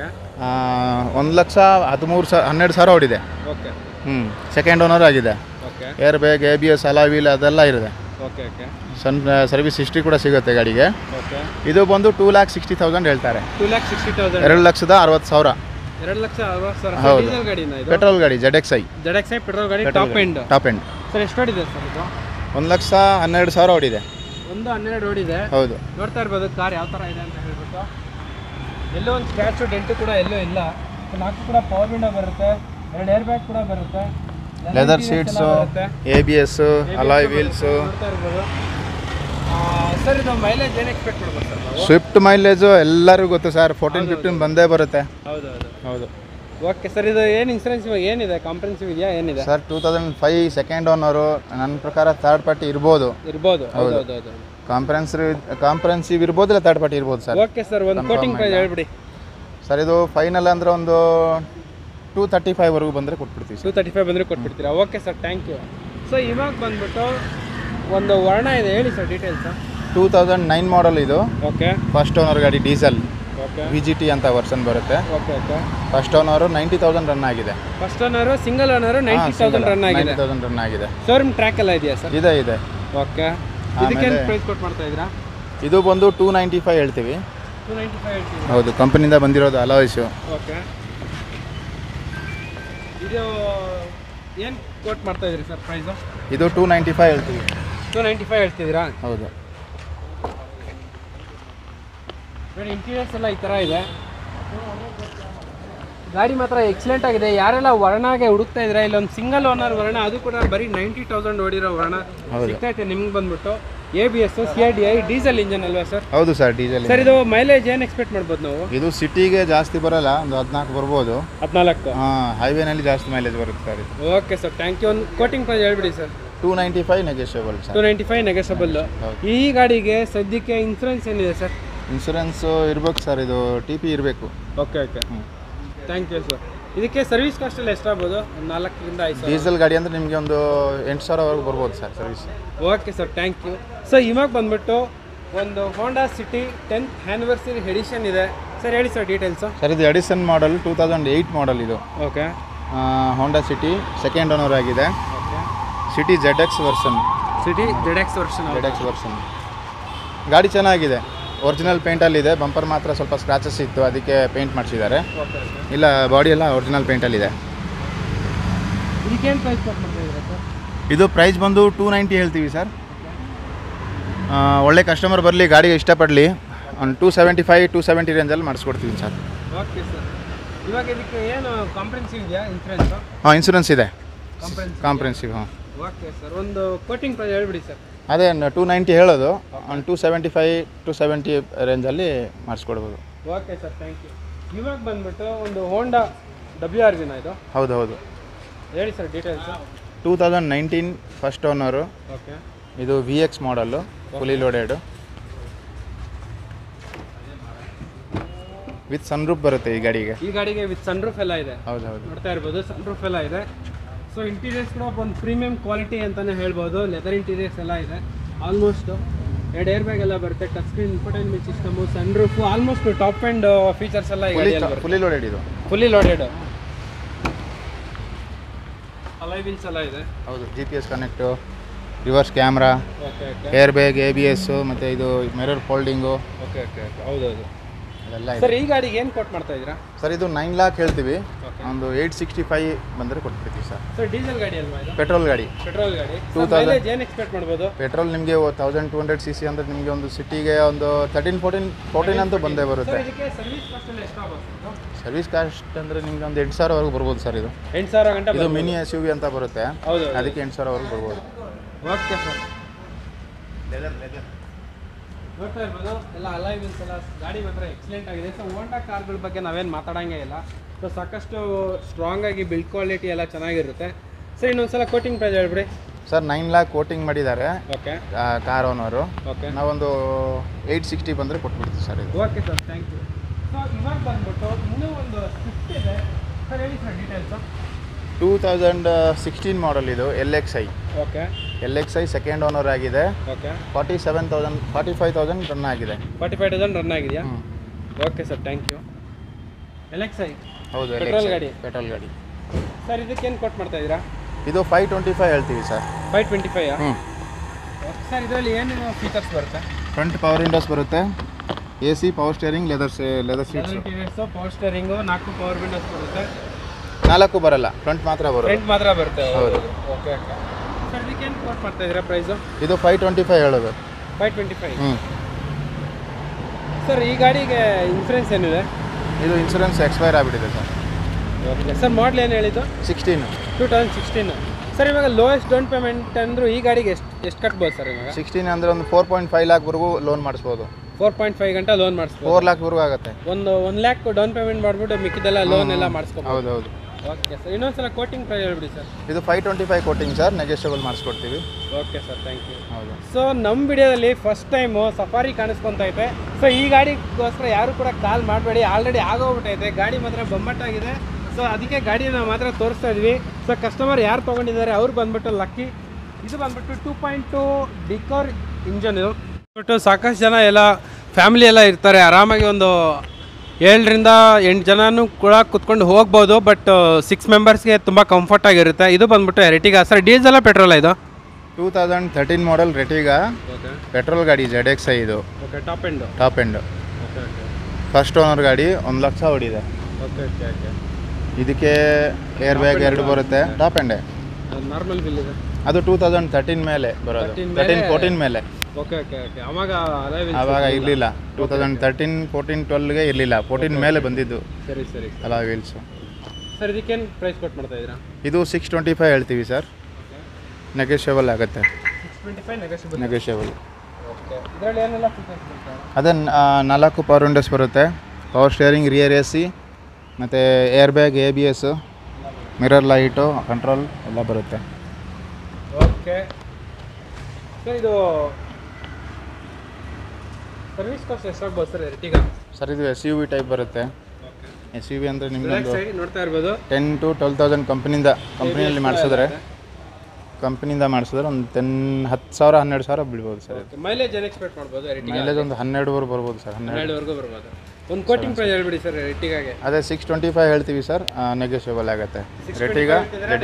1,12,000 ಓಡಿದೆ. ಸೆಕೆಂಡ್ ಓನರ್ ಆಗಿದೆ. Air bag, ABS, alloy wheel ಅದೆಲ್ಲ ಇದೆ. ಸರ್ವಿಸ್ ಹಿಸ್ಟ್ರಿ ಕೂಡ ಸಿಗುತ್ತೆ ಗಾಡಿಗೆ. ಇದು ಬಂದು 2,60,000 ಹೇಳ್ತಾರೆ. 2,60,000. ಹೌದು, ಪೆಟ್ರೋಲ್ ಗಾಡಿ ZXi ಪೆಟ್ರೋಲ್ ಗಾಡಿ ಟಾಪ್ ಎಂಡ್. ಸರ್ ಎಷ್ಟು ಓಡಿದೆ ಸರ್ ಇದು? 1,12,000 ಓಡಿದೆ. 12 ಓಡಿದೆ. ಹೌದು, ನೋಡ್ತಾ ಇರ್ಬೋದು ಕಾರ್ ಯಾವ ಥರ ಇದೆ ಅಂತ ಹೇಳ್ಬಿಟ್ಟು. ಎಲ್ಲೋ ಒಂದು ಸ್ಕ್ರ್ಯಾಚು ಡೆಂಟು ಕೂಡ ಎಲ್ಲೂ ಇಲ್ಲ. 4 ಕೂಡ ಪವರ್ ವಿಂಡೋ ಬರುತ್ತೆ, 2 ಏರ್ ಬ್ಯಾಗ್ ಕೂಡ ಬರುತ್ತೆ, leather seats, ABS, alloy wheels. Sir ಇದು ಮೈಲೇಜ್ ಏನು ಎಕ್ಸ್ಪೆಕ್ಟ್ ಮಾಡ್ಬೋದು ಸರ್ ನಾವು? ಸ್ವಿಫ್ಟ್ ಮೈಲೇಜು ಎಲ್ಲರಿಗೂ ಗೊತ್ತು ಸರ್, 14-15 ಬಂದೇ ಬರುತ್ತೆ. ಹೌದು. ಓಕೆ ಸರ್, ಇದು ಏನು ಇನ್ಸೂರೆನ್ಸ್ ಇವಾಗ ಏನಿದೆ, ಕಾಂಪ್ರೆನ್ಸಿವ್ ಇದೆಯಾ ಏನಿದೆ ಸರ್? 2005 second owner. ನನ್ನ ಪ್ರಕಾರ ಥರ್ಡ್ ಪಾರ್ಟಿ ಇರ್ಬೋದು. ಹೌದು. ಕಾಂಪ್ರೆನ್ಸಿವ್ ಇರ್ಬೋದು, ಇಲ್ಲ ಥರ್ಡ್ ಪಾರ್ಟಿ ಇರ್ಬೋದು ಸರ್. ಓಕೆ ಸರ್, ಒಂದು ಕೋಟಿಂಗ್ ಪ್ರೈಸ್ ಹೇಳ್ಬಿಡಿ ಸರ್. ಇದು ಫೈನಲ್ ಅಂದರೆ ಒಂದು 235 ಬಂದರೆ ಕೊಟ್ಬಿಡ್ತೀವಿ. 235 ಬಂದರೆ ಕೊಟ್ಬಿಡ್ತೀರಾ? Okay sir, thank you. So ಇವಾಗ ಬಂದ್ಬಿಟ್ಟು ಒಂದು ವರ್ಣ ಇದೆ, ಹೇಳಿ ಸರ್ ಡೀಟೇಲ್ಸ್. 2009 ಮಾಡಲ್ ಇದು. ಓಕೆ, ಫಸ್ಟ್ ಓನರ್ ಗಾಡಿ, ಡೀಸೆಲ್. ಓಕೆ, VGT ಅಂತ ವರ್ಷನ್ ಬರುತ್ತೆ. ಓಕೆ. ಫಸ್ಟ್ ಓನರು 90,000 ರನ್ ಆಗಿದೆ. First owner single owner 90,000 run ಆಗಿದೆ. 90,000 ರನ್ ಆಗಿದೆ. ಶೋರೂಮ್ ಟ್ರ್ಯಾಕ್ ಎಲ್ಲ ಇದೆಯಾ ಸರ್? ಇದೆ. ಓಕೆ, ಇದಕ್ಕೇನು ಪ್ರೈಸ್ ಕೊಟ್ಟು ಮಾಡ್ತಾ ಇದ್ದೀರಾ? ಇದು ಬಂದು 295 ಹೇಳ್ತೀವಿ. 295 ಹೇಳ್ತೀವಿ. ಹೌದು, ಕಂಪನಿಯಿಂದ ಬಂದಿರೋದು ಅಲಾಯ್ಸು. ಓಕೆ, ಇದು ಏನು ಕೋಟ್ ಮಾಡ್ತಾ ಇದ್ದೀರಿ ಸರ್ ಪ್ರೈಸು? ಇದು 295 ಹೇಳ್ತೀವಿ. 295 ಹೇಳ್ತಿದ್ದೀರಾ? ಹೌದು. ಇಂಟೀರಿಯರ್ಸ್ ಎಲ್ಲ ಈ ಥರ ಇದೆ. ಗಾಡಿ ಮಾತ್ರ ಎಕ್ಸಲೆಂಟ್ ಆಗಿದೆ. ಯಾರೆಲ್ಲ ವರ್ಣಾಗೆ ಹುಡುಕ್ತಾ ಇದ್ರೆ, ಇಲ್ಲೊಂದು ಸಿಂಗಲ್ ಓನರ್ ವರ್ಣ, ಅದು ಕೂಡ ಬರೀ 90,000 ಓಡಿರೋ ವರ್ಣ ಸಿಗ್ತೈತೆ ನಿಮ್ಗೆ ಬಂದ್ಬಿಟ್ಟು. ABS, CRDI, ಡೀಸೆಲ್ ಇಂಜನ್ ಅಲ್ವಾ ಸರ್? ಹೌದು ಸರ್, ಡೀಸೆಲ್. ಸರ್ ಇದು ಮೈಲೇಜ್ ಏನು ಎಕ್ಸ್ಪೆಕ್ಟ್ ಮಾಡ್ಬೋದು ನಾವು? ಇದು ಸಿಟಿಗೆ ಜಾಸ್ತಿ ಬರಲ್ಲ, ಒಂದು 14 ಬರ್ಬೋದು. 14. ಹೈವೇನಲ್ಲಿ ಜಾಸ್ತಿ ಮೈಲೇಜ್ ಬರುತ್ತೆ ಸರ್ ಇದು. Okay sir, thank you. ಒಂದು ಕೋಟಿಂಗ್ ಪ್ರೈಸ್ ಹೇಳ್ಬಿಡಿ ಸರ್. 295 negotiable sir. 295 ನೆಗೋಷಿಯಬಲ್. ಈ ಗಾಡಿಗೆ ಸದ್ಯಕ್ಕೆ ಇನ್ಸೂರೆನ್ಸ್ ಏನಿದೆ ಸರ್? ಇನ್ಸೂರೆನ್ಸು ಇರ್ಬೇಕು ಸರ್, ಇದು TP ಇರಬೇಕು. ಓಕೆ. Thank you sir. ಇದಕ್ಕೆ ಸರ್ವಿಸ್ ಕಾಸ್ಟ್ ಎಲ್ಲ ಎಷ್ಟಾಗ್ಬೋದು? 4,000 ರಿಂದ 5,000. ಡೀಸೆಲ್ ಗಾಡಿ ಅಂದರೆ ನಿಮಗೆ ಒಂದು 8,000 ಬರ್ಬೋದು sir service. Okay sir, thank you. So ಇವಾಗ ಬಂದ್ಬಿಟ್ಟು ಒಂದು Honda City 10th anniversary edition ಇದೆ. ಸರ್ ಹೇಳಿ ಸರ್ ಡೀಟೇಲ್ಸು. ಸರ್ ಇದು ಎಡಿಷನ್ ಮಾಡಲ್, 2008 ಮಾಡಲ್ ಇದು. Okay, Honda City second owner ಆಗಿದೆ. City ZX version. City ZX version. ZX version ಗಾಡಿ ಚೆನ್ನಾಗಿದೆ, ಒರಿಜಿನಲ್ ಪೇಂಟಲ್ಲಿದೆ. ಬಂಪರ್ ಮಾತ್ರ ಸ್ವಲ್ಪ ಸ್ಕ್ರಾಚಸ್ ಇತ್ತು, ಅದಕ್ಕೆ ಪೇಂಟ್ ಮಾಡಿಸಿದ್ದಾರೆ. ಇಲ್ಲ, ಬಾಡಿ ಎಲ್ಲ ಒರಿಜಿನಲ್ ಪೇಂಟಲ್ಲಿದೆ. ಇದಕ್ಕೇನು ಪ್ರೈಸ್ ಕೊಟ್ಟು ಮಾಡ್ತಾಯಿದ್ದೀರಾ ಸರ್? ಇದು ಪ್ರೈಸ್ ಬಂದು 290 ಹೇಳ್ತೀವಿ ಸರ್. ಒಳ್ಳೆ ಕಸ್ಟಮರ್ ಬರಲಿ, ಗಾಡಿಗೆ ಇಷ್ಟಪಡಲಿ, ಒಂದು 275 270 ರೇಂಜಲ್ಲಿ ಮಾಡಿಸ್ಕೊಡ್ತೀವಿ ಸರ್. Okay sir. ಇವಾಗ ಇದಕ್ಕೆ ಏನು ಕಾಂಪ್ರೆನ್ಸಿವ್ ಇದೆಯಾ ಇನ್ಸೂರೆನ್ಸು? ಹಾಂ, ಇನ್ಸೂರೆನ್ಸ್ ಇದೆ, ಕಾಂಪ್ರೆನ್ಸಿವ್. ಹಾಂ. Okay sir. ಒಂದು ಕೋಟಿಂಗ್ ಪ್ರೈಸ್ ಹೇಳ್ಬಿಡಿ ಸರ್. ಅದೇ 290 ಹೇಳೋದು, ಒಂದು 275 270 ರೇಂಜಲ್ಲಿ ಮಾಡಿಸ್ಕೊಡ್ಬೋದು. Okay sir, thank you. ಇವಾಗ ಬಂದುಬಿಟ್ಟು ಒಂದು ಹೋಂಡಾ WRV ಇದು? ಹೌದು. ಹೇಳಿ sir details. 2019 first owner. Okay. ಇದು VX model, fully loaded with sunroof ಬರುತ್ತೆ ಈ ಗಾಡಿಗೆ. ಈ ಗಾಡಿಗೆ ವಿತ್ ಸನ್ರೂಫ್ ಎಲ್ಲ ಇದೆ. ಹೌದು. ನೋಡ್ತಾ ಇರ್ಬೋದು, ಸನ್ರೂಫ್ ಎಲ್ಲ ಇದೆ. ಸೊ ಇಂಟೀರಿಯರ್ಸ್ ಕೂಡ ಒಂದು ಪ್ರೀಮಿಯಂ ಕ್ವಾಲಿಟಿ ಅಂತಲೇ ಹೇಳ್ಬೋದು. ಲೆದರ್ ಇಂಟೀರಿಯರ್ಸ್ ಎಲ್ಲ ಇದೆ ಆಲ್ಮೋಸ್ಟು. 2 ಏರ್ ಬ್ಯಾಗ್ ಎಲ್ಲ ಬರುತ್ತೆ, touch screen, infotainment system, sunroof, almost top and features ಎಲ್ಲ ಫುಲ್ಲಿ ಲೋಡೆಡ್. ಇದು ಫುಲ್ಲಿ ಲೋಡೆಡ್. ಅಲಾಯ್ ವೀಲ್ಸ್ ಎಲ್ಲ ಇದೆ. ಹೌದು. GPS connect, reverse camera, okay. Air bag, ABS, ಮತ್ತು ಇದು ಮಿರರ್ ಫೋಲ್ಡಿಂಗು. ಓಕೆ. ಹೌದೌದು. ಅದೆಲ್ಲ ಇದೆ ಸರ್. ಈ ಗಾಡಿಗೆ ಏನು ಕೊಟ್ಟು ಮಾಡ್ತಾ ಇದ್ದೀರಾ ಸರ್? ಇದು 9 lakh ಹೇಳ್ತೀವಿ, ಒಂದು 865 ಬಂದರೆ ಕೊಟ್ಬಿಡ್ತೀವಿ ಸರ್. ಸರ್ ಡೀಸೆಲ್ ಗಾಡಿ ಅಲ್ವಾ ಇದು? ಪೆಟ್ರೋಲ್ ಗಾಡಿ. ಪೆಟ್ರೋಲ್ ಗಾಡಿ. 2000 ಏನು ಎಕ್ಸ್ಪೆಕ್ಟ್ ಮಾಡ್ಬೋದು? ಪೆಟ್ರೋಲ್ ನಿಮಗೆ 1200 cc ಅಂದರೆ ನಿಮಗೆ ಒಂದು ಸಿಟಿಗೆ ಒಂದು 13-14 ಅಂತೂ ಬಂದೇ ಬರುತ್ತೆ. ಇದಕ್ಕೆ ಸರ್ವಿಸ್ ಕಾಸ್ಟ್ ಎಲ್ಲ ಎಷ್ಟು ಆಗುತ್ತೆ? ಸರ್ವಿಸ್ ಕಾಸ್ಟ್ ಅಂದರೆ ನಿಮಗೆ ಒಂದು 8,000ವರೆಗೂ ಬರ್ಬೋದು ಸರ್. ಇದು 8,000 ಗಂಟೆ. ಇದು ಮಿನಿ SUV ಅಂತ ಬರುತ್ತೆ. ಹೌದು. ಅದಕ್ಕೆ 8,000ವರೆಗೂ ಬರ್ಬೋದು. Okay sir. ನೋಡ್ತಾ ಇರ್ಬೋದು ಎಲ್ಲ ಅಲಾಯ್ ವೀಲ್ಸ್ ಎಲ್ಲ. ಗಾಡಿ ಮಾತ್ರ ಎಕ್ಸಲೆಂಟ್ ಆಗಿದೆ. ಸೊ ಹೋಂಡಾ ಕಾರ್ಗಳ ಬಗ್ಗೆ ನಾವೇನು ಮಾತಾಡೋಂಗೇ ಇಲ್ಲ. ಸೊ ಸಾಕಷ್ಟು ಸ್ಟ್ರಾಂಗ್ ಆಗಿ ಬಿಲ್ಡ್ ಕ್ವಾಲಿಟಿ ಎಲ್ಲ ಚೆನ್ನಾಗಿರುತ್ತೆ. ಸರ್ ಇನ್ನೊಂದ್ಸಲ ಕೋಟಿಂಗ್ ಪ್ರೈಸ್ ಹೇಳ್ಬಿಡಿ ಸರ್. 9 lakh ಕೋಟಿಂಗ್ ಮಾಡಿದ್ದಾರೆ. ಓಕೆ. Car owner. ಓಕೆ. ನಾವೊಂದು 860 ಬಂದರೆ ಕೊಟ್ಬಿಡ್ತೀವಿ ಸರ್. ಇದು okay sir, thank you. So ಇವಾಗ ಬಂದ್ಬಿಟ್ಟು ಇನ್ನೂ ಒಂದು ಸ್ವಿಫ್ಟ್ ಇದೆ ಸರ್, ಹೇಳಿ ಸರ್ ಡೀಟೇಲ್ಸು. 2016 ಮಾಡಲ್ ಇದು, LXi. Okay. LXi second owner ಆಗಿದೆ. ಓಕೆ. 45,000 ರನ್ ಆಗಿದೆ. 45,000 ರನ್ ಆಗಿದೆಯಾ? Okay sir, thank you. LXi. ಹೌದು. ಪೆಟ್ರೋಲ್ ಗಾಡಿ. ಪೆಟ್ರೋಲ್ ಗಾಡಿ ಸರ್. ಇದಕ್ಕೇನು ಕೊಟ್ಟು ಮಾಡ್ತಾ ಇದ್ದೀರಾ? ಇದು 525 ಹೇಳ್ತೀವಿ ಸರ್. 525? ಸರ್ ಇದರಲ್ಲಿ ಏನೇನು ಫೀಚರ್ಸ್ ಬರುತ್ತೆ? ಫ್ರಂಟ್ ಪವರ್ ವಿಂಡೋಸ್ ಬರುತ್ತೆ, AC, power steering, leather seats, power steering, 4 power windows ಬರುತ್ತೆ. 4 ಬರಲ್ಲ, ಫ್ರಂಟ್ ಮಾತ್ರ ಬರುತ್ತೆ. ಫ್ರಂಟ್ ಮಾತ್ರ ಬರುತ್ತೆ. ಹೌದು. ಓಕೆ. ಸರ್ ಇದಕ್ಕೇನು ಕೊಟ್ಟು ಮಾಡ್ತಾ ಇದ್ದೀರಾ ಪ್ರೈಸು? ಇದು 525 ಹೇಳೋದು. 525. ಸರ್ ಈ ಗಾಡಿಗೆ ಇನ್ಸೂರೆನ್ಸ್ ಏನಿದೆ? ಇದು ಇನ್ಸೂರೆನ್ಸ್ ಎಕ್ಸ್ಪೈರ್ ಆಗಿಬಿಟ್ಟಿದೆ ಸರ್. Okay sir. ಮಾಡಲ್ ಏನು ಹೇಳಿದ್ದು? 2016. ಸರ್ ಇವಾಗ ಲೋಯೆಸ್ಟ್ ಡೌನ್ ಪೇಮೆಂಟ್ ಅಂದರೂ ಈ ಗಾಡಿಗೆ ಎಷ್ಟು ಕಟ್ಬೋದು ಸರ್ ಇವಾಗ? 16 ಅಂದರೆ ಒಂದು 4.5 lakhವರೆಗೂ ಲೋನ್ ಮಾಡಿಸ್ಬೋದು. 4.5 ಗಂಟೆ ಲೋನ್ ಮಾಡಿಸ್ಬೋದು. 4 lakhವರೆಗೂ ಆಗುತ್ತೆ. ಒಂದು 1 lakh ಡೌನ್ ಪೇಮೆಂಟ್ ಮಾಡಿಬಿಟ್ಟು ಮಿಕ್ಕಿದೆಲ್ಲ ಲೋನ್ ಎಲ್ಲ ಮಾಡಿಸ್ಕೊಬೋದು. ಹೌದು. Okay sir. ಇನ್ನೊಂದ್ಸಲ ಕೋಟಿಂಗ್ ಪ್ರೈಸ್ ಹೇಳ್ಬಿಡಿ ಸರ್. ಇದು 525 ಕೋಟಿಂಗ್ ಸರ್, ನೆಗೋಷಿಯಬಲ್ ಮಾಡಿಸ್ಕೊಡ್ತೀವಿ. Okay sir, thank you. ಹೌದು. ಸೊ ನಮ್ಮ ವಿಡಿಯೋದಲ್ಲಿ ಫಸ್ಟ್ ಟೈಮು ಸಫಾರಿ ಕಾಣಿಸ್ಕೊತೈತೆ. ಸೊ ಈ ಗಾಡಿಗೋಸ್ಕರ ಯಾರು ಕೂಡ ಕಾಲ್ ಮಾಡಬೇಡಿ, ಆಲ್ರೆಡಿ ಆಗೋಗ್ಬಿಟ್ಟೈತೆ. ಗಾಡಿ ಮಾತ್ರ ಬೊಮ್ಮಟ್ಟಾಗಿದೆ. ಸೊ ಅದಕ್ಕೆ ಗಾಡಿನ ಮಾತ್ರ ತೋರಿಸ್ತಾ ಇದ್ವಿ. ಸೊ ಕಸ್ಟಮರ್ ಯಾರು ತೊಗೊಂಡಿದ್ದಾರೆ ಅವ್ರು ಬಂದ್ಬಿಟ್ಟು ಲಕ್ಕಿ. ಇದು ಬಂದ್ಬಿಟ್ಟು 2.2 ಡಿಕೋರ್ ಇಂಜನ್. ಇದು ಬಿಟ್ಟು ಸಾಕಷ್ಟು ಜನ ಎಲ್ಲ ಫ್ಯಾಮಿಲಿ ಎಲ್ಲ ಇರ್ತಾರೆ, ಆರಾಮಾಗಿ ಒಂದು 7ರಿಂದ 8 ಜನನೂ ಕೂಡ ಕುತ್ಕೊಂಡು ಹೋಗ್ಬೋದು. ಬಟ್ 6 ಮೆಂಬರ್ಸ್ಗೆ ತುಂಬ ಕಂಫರ್ಟಾಗಿರುತ್ತೆ. ಇದು ಬಂದ್ಬಿಟ್ಟು ಎರ್ಟಿಗಾ. ಸರ್ ಡೀಸೆಲ್ಲ ಪೆಟ್ರೋಲ ಇದು? 2013 ಮಾಡಲ್ ರೆಟಿಗಾ. ಓಕೆ. ಪೆಟ್ರೋಲ್ ಗಾಡಿ, ZXi ಇದು. Okay. Top end. Okay. First owner ಗಾಡಿ, 1 ಲಕ್ಷ ಹೊಡಿದೆ. ಓಕೆ. ಇದಕ್ಕೆ ಏರ್ ಬ್ಯಾಗ್ 2 ಬರುತ್ತೆ. ಟಾಪ್ ಎಂಡೆ. ನಾರ್ಮಲ್ ಬಿಲ್ ಇದೆ. ಅದು 2013 ಮೇಲೆ ಬರೋದು, 13-14 ಮೇಲೆ. ಓಕೆ. ಆವಾಗ ಇರಲಿಲ್ಲ. 2013, 14, 12ಗೆ ಇರಲಿಲ್ಲ. 14 ಮೇಲೆ ಬಂದಿದ್ದು. ಸರಿ. ಅಲ್ಲ ವೀಲ್ಸು. ಸರ್ ಇದಕ್ಕೇನು ಪ್ರೈಸ್ ಕೊಟ್ಟು ಮಾಡ್ತಾ ಇದ್ದೀರಾ? ಇದು 625 ಹೇಳ್ತೀವಿ ಸರ್. ನೆಗೋಷಿಯಬಲ್ ಆಗುತ್ತೆ. 625 ನೆಗೋಷಿಯಬಲ್. ಓಕೆ. ಇದರಲ್ಲಿ ಏನೆಲ್ಲ ಫೀಚರ್ಸ್ ಬರುತ್ತೆ? ಅದೇ 4 ಪವರ್ ವಿಂಡೋಸ್ ಬರುತ್ತೆ, ಪವರ್ ಸ್ಟೇರಿಂಗ್, ರಿಯರ್ AC, ಮತ್ತು air bag, ABS, mirror light, control ಎಲ್ಲ ಬರುತ್ತೆ. ಓಕೆ. ಸರ್ ಇದು ಸರ್ವಿಸ್ ಕಾಸ್ಟ್ ಎಷ್ಟಾಗ್ಬೋದು ಸರ್ ಎರ್ಟಿಗಾ? ಸರ್ ಇದು SUV ಟೈಪ್ ಬರುತ್ತೆ. SUV ಅಂದರೆ ನಿಮಗೆ ನೋಡ್ತಾ ಇರ್ಬೋದು 10 to 12,000 ಕಂಪ್ನಿಯಲ್ಲಿ ಮಾಡಿಸಿದ್ರೆ ಒಂದು 10,000 12,000 ಬೀಳ್ಬೋದು ಸರ್. ಮೈಲೇಜ್ ಏನು ಎಕ್ಸ್ಪೆಕ್ಟ್ ಮಾಡ್ಬೋದು? ಮೈಲೇಜ್ ಒಂದು 12ವರೆಗೂ ಬರ್ಬೋದು ಸರ್. 12ವರೆಗೂ ಬರ್ಬೋದು. ಒಂದು ಕೋಟಿಂಗ್ ಪ್ರೈಸ್ ಹೇಳ್ಬಿಡಿ ಸರ್ ಎರ್ಟಿಗಾಗೆ. ಅದೇ 625 ಹೇಳ್ತೀವಿ ಸರ್, ನೆಗೋಷಿಯಬಲ್ ಆಗುತ್ತೆ. Ertiga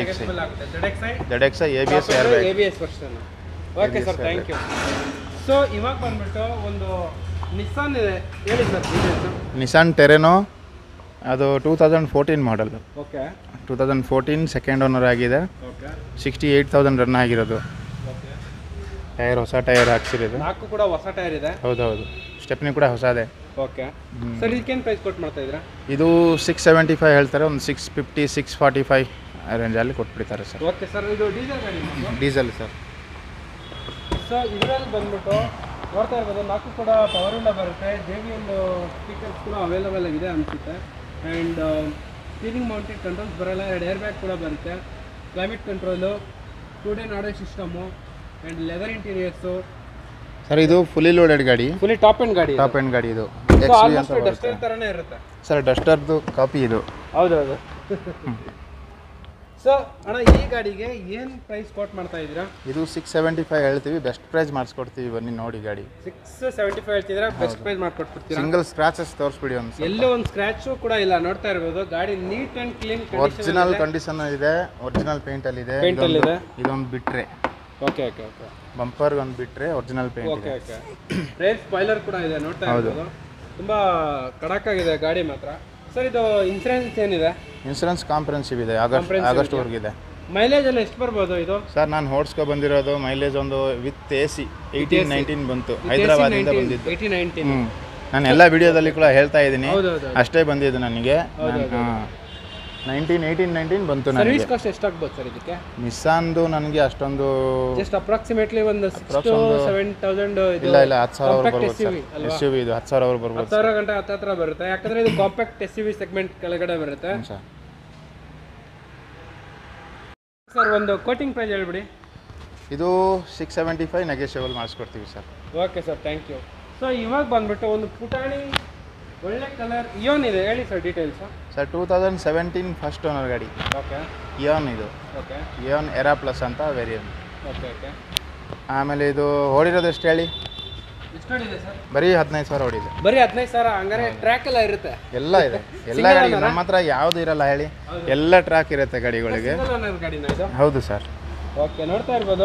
ZXi ABS airbag. ABS version. Okay sir, thank you. So ಇವಾಗ ಬಂದ್ಬಿಟ್ಟು ಒಂದು ನಿಸ್ಸಾನ್ ಇದೆ, ಹೇಳಿ ಸರ್ ಡೀಟೇಲ್ಸ್. ನಿಸಾನ್ ಟೆರೆನೋ, ಅದು 2014 ಮಾಡಲ್. ಓಕೆ 2014 ಸೆಕೆಂಡ್ ಓನರ್ ಆಗಿದೆ. ಓಕೆ 68,000 ರನ್ ಆಗಿರೋದು. ಓಕೆ ಟೈರ್ ಹೊಸ ಟೈರ್ ಹಾಕ್ಸಿರೋದು. 4 ಕೂಡ ಹೊಸ ಟೈರ್ ಇದೆ. ಹೌದೌದು, ಸ್ಟೆಪ್ನಿ ಕೂಡ ಹೊಸದೇ. ಓಕೆ ಸರ್, ಇದಕ್ಕೇನು ಪ್ರೈಸ್ ಕೊಟ್ಟು ಮಾಡ್ತಾ ಇದ್ದೀರಾ? ಇದು 675 ಹೇಳ್ತಾರೆ, ಒಂದು 650 645 ರೇಂಜಲ್ಲಿ ಕೊಟ್ಬಿಡ್ತಾರೆ ಸರ್. ಓಕೆ ಸರ್, ಇದು ಡೀಸೆಲ್ ಗಾಡಿ ಡೀಸೆಲ್ ಸರ್. ಸೊ ಇದರಲ್ಲಿ ಬಂದ್ಬಿಟ್ಟು ನೋಡ್ತಾ ಇರ್ಬೋದು, 4 ಕೂಡ ಪವರ್ ವಿಂಡೋ ಬರುತ್ತೆ. JBL ಸ್ಪೀಕರ್ಸ್ ಕೂಡ ಅವೈಲೇಬಲ್ ಆಗಿದೆ ಅನಿಸುತ್ತೆ. ಆ್ಯಂಡ್ ಸ್ಟೀರಿಂಗ್ ಮೌಂಟೆಡ್ ಕಂಟ್ರೋಲ್ಸ್ ಬರೋಲ್ಲ, 2 ಏರ್ ಬ್ಯಾಗ್ ಕೂಡ ಬರುತ್ತೆ. Climate control, 2D audio system and leather interiors. Sir ಇದು ಫುಲ್ಲಿ ಲೋಡೆಡ್ ಗಾಡಿ, ಫುಲ್ಲಿ ಟಾಪ್ ಎಂಡ್ ಗಾಡಿ. ಟಾಪ್ ಎಂಡ್ ಗಾಡಿ ಇದು. ಆಲ್ಮೋಸ್ಟ್ ಡಸ್ಟರ್ ಥರನೇ ಇರುತ್ತೆ ಸರ್, ಡಸ್ಟರ್ದು ಕಾಪಿ ಇದು. ಹೌದೌದು. ಸೊ ಅಣ್ಣ, ಈ ಗಾಡಿಗೆ ಏನು ಪ್ರೈಸ್ ಕೋಟ್ ಮಾಡ್ತಾ ಇದ್ದೀರಾ? ಇದು 675 ಹೇಳ್ತೀವಿ, ಬೆಸ್ಟ್ ಪ್ರೈಸ್ ಮಾಡಿಸ್ಕೊಡ್ತೀವಿ, ಬನ್ನಿ ನೋಡಿ ಗಾಡಿ. 675 ಹೇಳ್ತಿದ್ದೀರಾ, ಬೆಸ್ಟ್ ಪ್ರೈಸ್ ಮಾಡ್ಕೊಟ್ಬಿಡ್ತೀರಾ? ಸಿಂಗಲ್ ಸ್ಕ್ರಾಚಸ್ ತೋರಿಸ್ಬಿಡಿ ಒಂದು. ಎಲ್ಲೂ ಒಂದು ಸ್ಕ್ರಾಚು ಕೂಡ ಇಲ್ಲ, ನೋಡ್ತಾ ಇರ್ಬೋದು. ಗಾಡಿ neat and clean original condition ಇದೆ, ಒರಿಜಿನಲ್ ಪೇಂಟಲ್ಲಿ ಇದೆ. ಇದೊಂದು ಬಿಟ್ರೆ, ಓಕೆ ಓಕೆ ಓಕೆ, ಬಂಪರ್ ಒಂದು ಬಿಟ್ರೆ original paint okay okay. Race spoiler ಕೂಡ ಇದೆ, ನೋಡ್ತಾ ಇರ್ಬೋದು. ತುಂಬ ಕಡಕ್ಕಾಗಿದೆ ಗಾಡಿ ಮಾತ್ರ. ಸರ್ ಇದು ಇನ್ಸೂರೆನ್ಸ್ ಏನಿದೆ? ಇನ್ಸೂರೆನ್ಸ್ ಕಾಂಪ್ರಹೆನ್ಸಿವ್ ಇದೆ, ಆಗಸ್ಟ್ವರೆಗೆ ಇದೆ. ಮೈಲೇಜ್ ಎಲ್ಲ ಎಷ್ಟು ಬರ್ಬೋದು ಇದು? ಸರ್ ನಾನು ಓಡಿಸ್ಕೊ ಬಂದಿರೋದು ಮೈಲೇಜ್ ಒಂದು ವಿತ್ AC 18-19 ಬಂತು, ಹೈದರಾಬಾದಿಂದ ಬಂದಿದ್ದು. 18-19 ನಾನು ಎಲ್ಲ ವಿಡಿಯೋದಲ್ಲಿ ಕೂಡ ಹೇಳ್ತಾ ಇದ್ದೀನಿ, ಹೌದೌದು. ಅಷ್ಟೇ ಬಂದಿದ್ದು ನನಗೆ. 18-19 ಬಂತು ನನಗೆ. ಸರ್ವಿಸ್ ಕಾಸ್ಟ್ ಎಷ್ಟಾಗ್ಬೋದು ಸರ್ ಇದಕ್ಕೆ? ನಿಸ್ಸಾನ್ದು ನನಗೆ ಅಷ್ಟೊಂದು ಜಸ್ಟ್ ಅಪ್ರಾಕ್ಸಿಮೇಟ್ಲಿ ಒಂದು 6,000-7,000 ಇಲ್ಲ 10,000 ಬರ್ಬೋದು ಸರ್. SUV ಇದು 10,000 ಬರ್ಬೋದು. 10,000 ಗಂಟೆ ಹತ್ರ ಬರುತ್ತೆ, ಯಾಕಂದ್ರೆ ಇದು ಕಾಂಪ್ಯಾಕ್ಟ್ SUV ಸೆಗ್ಮೆಂಟ್ ಕೆಳಗಡೆ ಬರುತ್ತೆ. ಸರ್ ಒಂದು ಕೋಟಿಂಗ್ ಪ್ರೈಸ್ ಹೇಳ್ಬಿಡಿ. ಇದು 675 ನೆಗೋಷಿಯಬಲ್ ಮಾಡಿಸ್ಕೊಡ್ತೀವಿ sir. Okay sir, thank you. So ಇವಾಗ ಬಂದ್ಬಿಟ್ಟು ಒಂದು ಪುಟಾಣಿ ಒಳ್ಳೆ ಕಲರ್ ಇಯೋನ್ ಇದೆ, ಹೇಳಿ sir details. Sir 2017 first owner ಗಾಡಿ. ಓಕೆ ಇಯೋನ್ ಇದು. ಓಕೆ ಇಯೋನ್ ಎರಾ ಪ್ಲಸ್ ಅಂತ ವೇರಿಯಂಟ್. Okay okay. ಆಮೇಲೆ ಇದು ಓಡಿರೋದು ಎಷ್ಟು ಹೇಳಿ? ಎಷ್ಟು ಓಡಿದೆ ಸರ್? ಬರೀ 15,000 ಓಡಿದೆ. ಬರೀ 15,000? ಹಂಗಾರೆ ಟ್ರ್ಯಾಕ್ ಎಲ್ಲ ಇರುತ್ತೆ? ಎಲ್ಲ ಇದೆ, ಎಲ್ಲ ಗಾಡಿ ನಮ್ಮ ಹತ್ರ ಯಾವುದು ಇರಲ್ಲ ಹೇಳಿ, ಎಲ್ಲ ಟ್ರ್ಯಾಕ್ ಇರುತ್ತೆ ಗಾಡಿಗಳಿಗೆ. ಗಾಡಿನ ಇದು? ಹೌದು ಸರ್. ಓಕೆ, ನೋಡ್ತಾ ಇರ್ಬೋದು,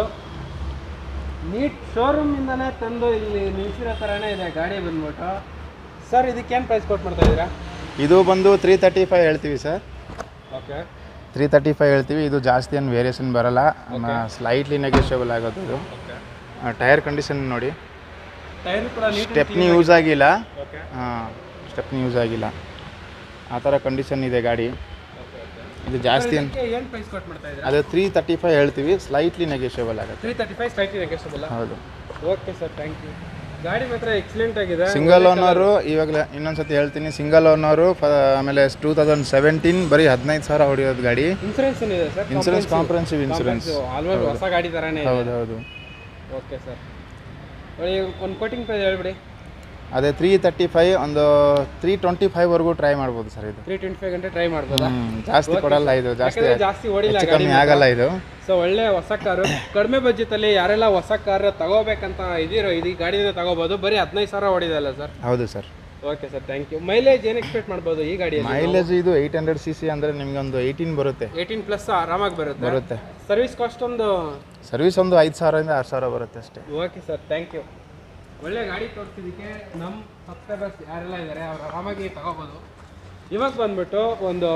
ನೀಟ್ ಶೋರೂಮಿಂದನೇ ತಂದು ಇಲ್ಲಿ ನಿಲ್ಸಿರೋ ಥರನೇ ಇದೆ ಗಾಡಿ ಬಂದ್ಬಿಟ್ಟು. ಸರ್ ಇದಕ್ಕೇನು ಪ್ರೈಸ್ ಕೊಟ್ಟು ಮಾಡ್ತಾ ಇದ್ದೀರಾ? ಇದು ಬಂದು 335 ಹೇಳ್ತೀವಿ ಸರ್. ಓಕೆ 335 ಹೇಳ್ತೀವಿ. ಇದು ಜಾಸ್ತಿ ಏನು ವೇರಿಯೇಷನ್ ಬರಲ್ಲ, ಸ್ಲೈಟ್ಲಿ ನೆಗೋಷಿಯಬಲ್ ಆಗೋದು ಇದು. ಟೈರ್ ಕಂಡೀಷನ್ ನೋಡಿ, ಟೈರ್ ಕೂಡ ಸ್ಟೆಪ್ನಿ ಯೂಸ್ ಆಗಿಲ್ಲ. ಓಕೆ ಸ್ಟೆಪ್ನಿ ಯೂಸ್ ಆಗಿಲ್ಲ, ಆ ಥರ ಕಂಡೀಷನ್ ಇದೆ ಗಾಡಿ. ಇದು ಜಾಸ್ತಿ ಏನು ಪ್ರೈಸ್ ಕೊಟ್ಟು ಮಾಡ್ತಾ ಇದ್ದೀರಾ? ಅದು 335 ಹೇಳ್ತೀವಿ, ಸ್ಲೈಟ್ಲಿ ನೆಗೋಷಿಯಬಲ್ ಆಗುತ್ತೆ. 335 ಸ್ಲೈಟ್ಲಿ ನೆಗೋಷಿಯಬಲ್. ಹೌದು. Okay sir, thank you. ಗಾಡಿ ಮಾತ್ರ ಎಕ್ಸಲೆಂಟ್ ಆಗಿದೆ. ಸಿಂಗಲ್ ಓನರು, ಇವಾಗಲೇ ಇನ್ನೊಂದ್ಸತಿ ಹೇಳ್ತೀನಿ, ಸಿಂಗಲ್ ಓನರು. ಆಮೇಲೆ 2017 ಬರೀ 15,000 ಹೊಡಿಯೋದು ಗಾಡಿ. ಇನ್ಸೂರೆನ್ಸ್ ಏನಿದೆ sir? Insurance comprehensive insurance. Almost ಹೊಸ ಗಾಡಿ ಥರನೇ ಇದೆ. ಹೌದು ಹೌದು. ಓಕೆ ಸರ್, ಒಂದು ಕೋಟಿಂಗ್ ಪ್ರೈಸ್ ಹೇಳ್ಬಿಡಿ. ಅದೇ 335, ಒಂದು 325ವರೆಗೂ ಟ್ರೈ ಮಾಡ್ಬೋದು ಸರ್. ಇದು 325 ಗಂಟೆ ಟ್ರೈ ಮಾಡ್ಬೋದಾ? ಜಾಸ್ತಿ ಕೊಡಲ್ಲ ಇದು, ಜಾಸ್ತಿ ಓಡಿಲ್ಲ, ಕಮ್ಮಿ ಆಗಲ್ಲ ಇದು. ಸೊ ಒಳ್ಳೆ ಹೊಸ ಕಾರು, ಕಡಿಮೆ ಬಜೆಟಲ್ಲಿ ಯಾರೆಲ್ಲ ಹೊಸ ಕಾರ್ ತಗೋಬೇಕಂತ ಇದೀರೋ ಇದು ಗಾಡಿನ ತಗೋಬೋದು. ಬರೀ 15,000 ಓಡಿದೆ ಅಲ್ಲ ಸರ್? ಹೌದು sir. Okay sir, thank you. Mileage ಏನು ಎಕ್ಸ್ಪೆಕ್ಟ್ ಮಾಡ್ಬೋದು ಈ ಗಾಡಿಯಲ್ಲಿ? ಮೈಲೇಜ್ ಇದು 800cc ಅಂದರೆ ನಿಮಗೆ ಒಂದು 18 ಬರುತ್ತೆ. 18+ ಆರಾಮಾಗಿ ಬರುತ್ತೆ. ಸರ್ವಿಸ್ ಕಾಸ್ಟ್ ಸರ್ವಿಸ್ ಒಂದು 5,000 ಇಂದ 6,000 ಬರುತ್ತೆ ಅಷ್ಟೇ. Okay sir, thank you. ಒಳ್ಳೆ ಗಾಡಿ ತೋರಿಸಿದ್ದಕ್ಕೆ ನಮ್ಮ ಸಬ್ಸ್ಕ್ರೈಬರ್ಸ್ ಯಾರೆಲ್ಲ ಇದ್ದಾರೆ ಅವ್ರು ಆರಾಮಾಗಿ ತಗೋಬೋದು. ಇವಾಗ ಬಂದ್ಬಿಟ್ಟು ಒಂದು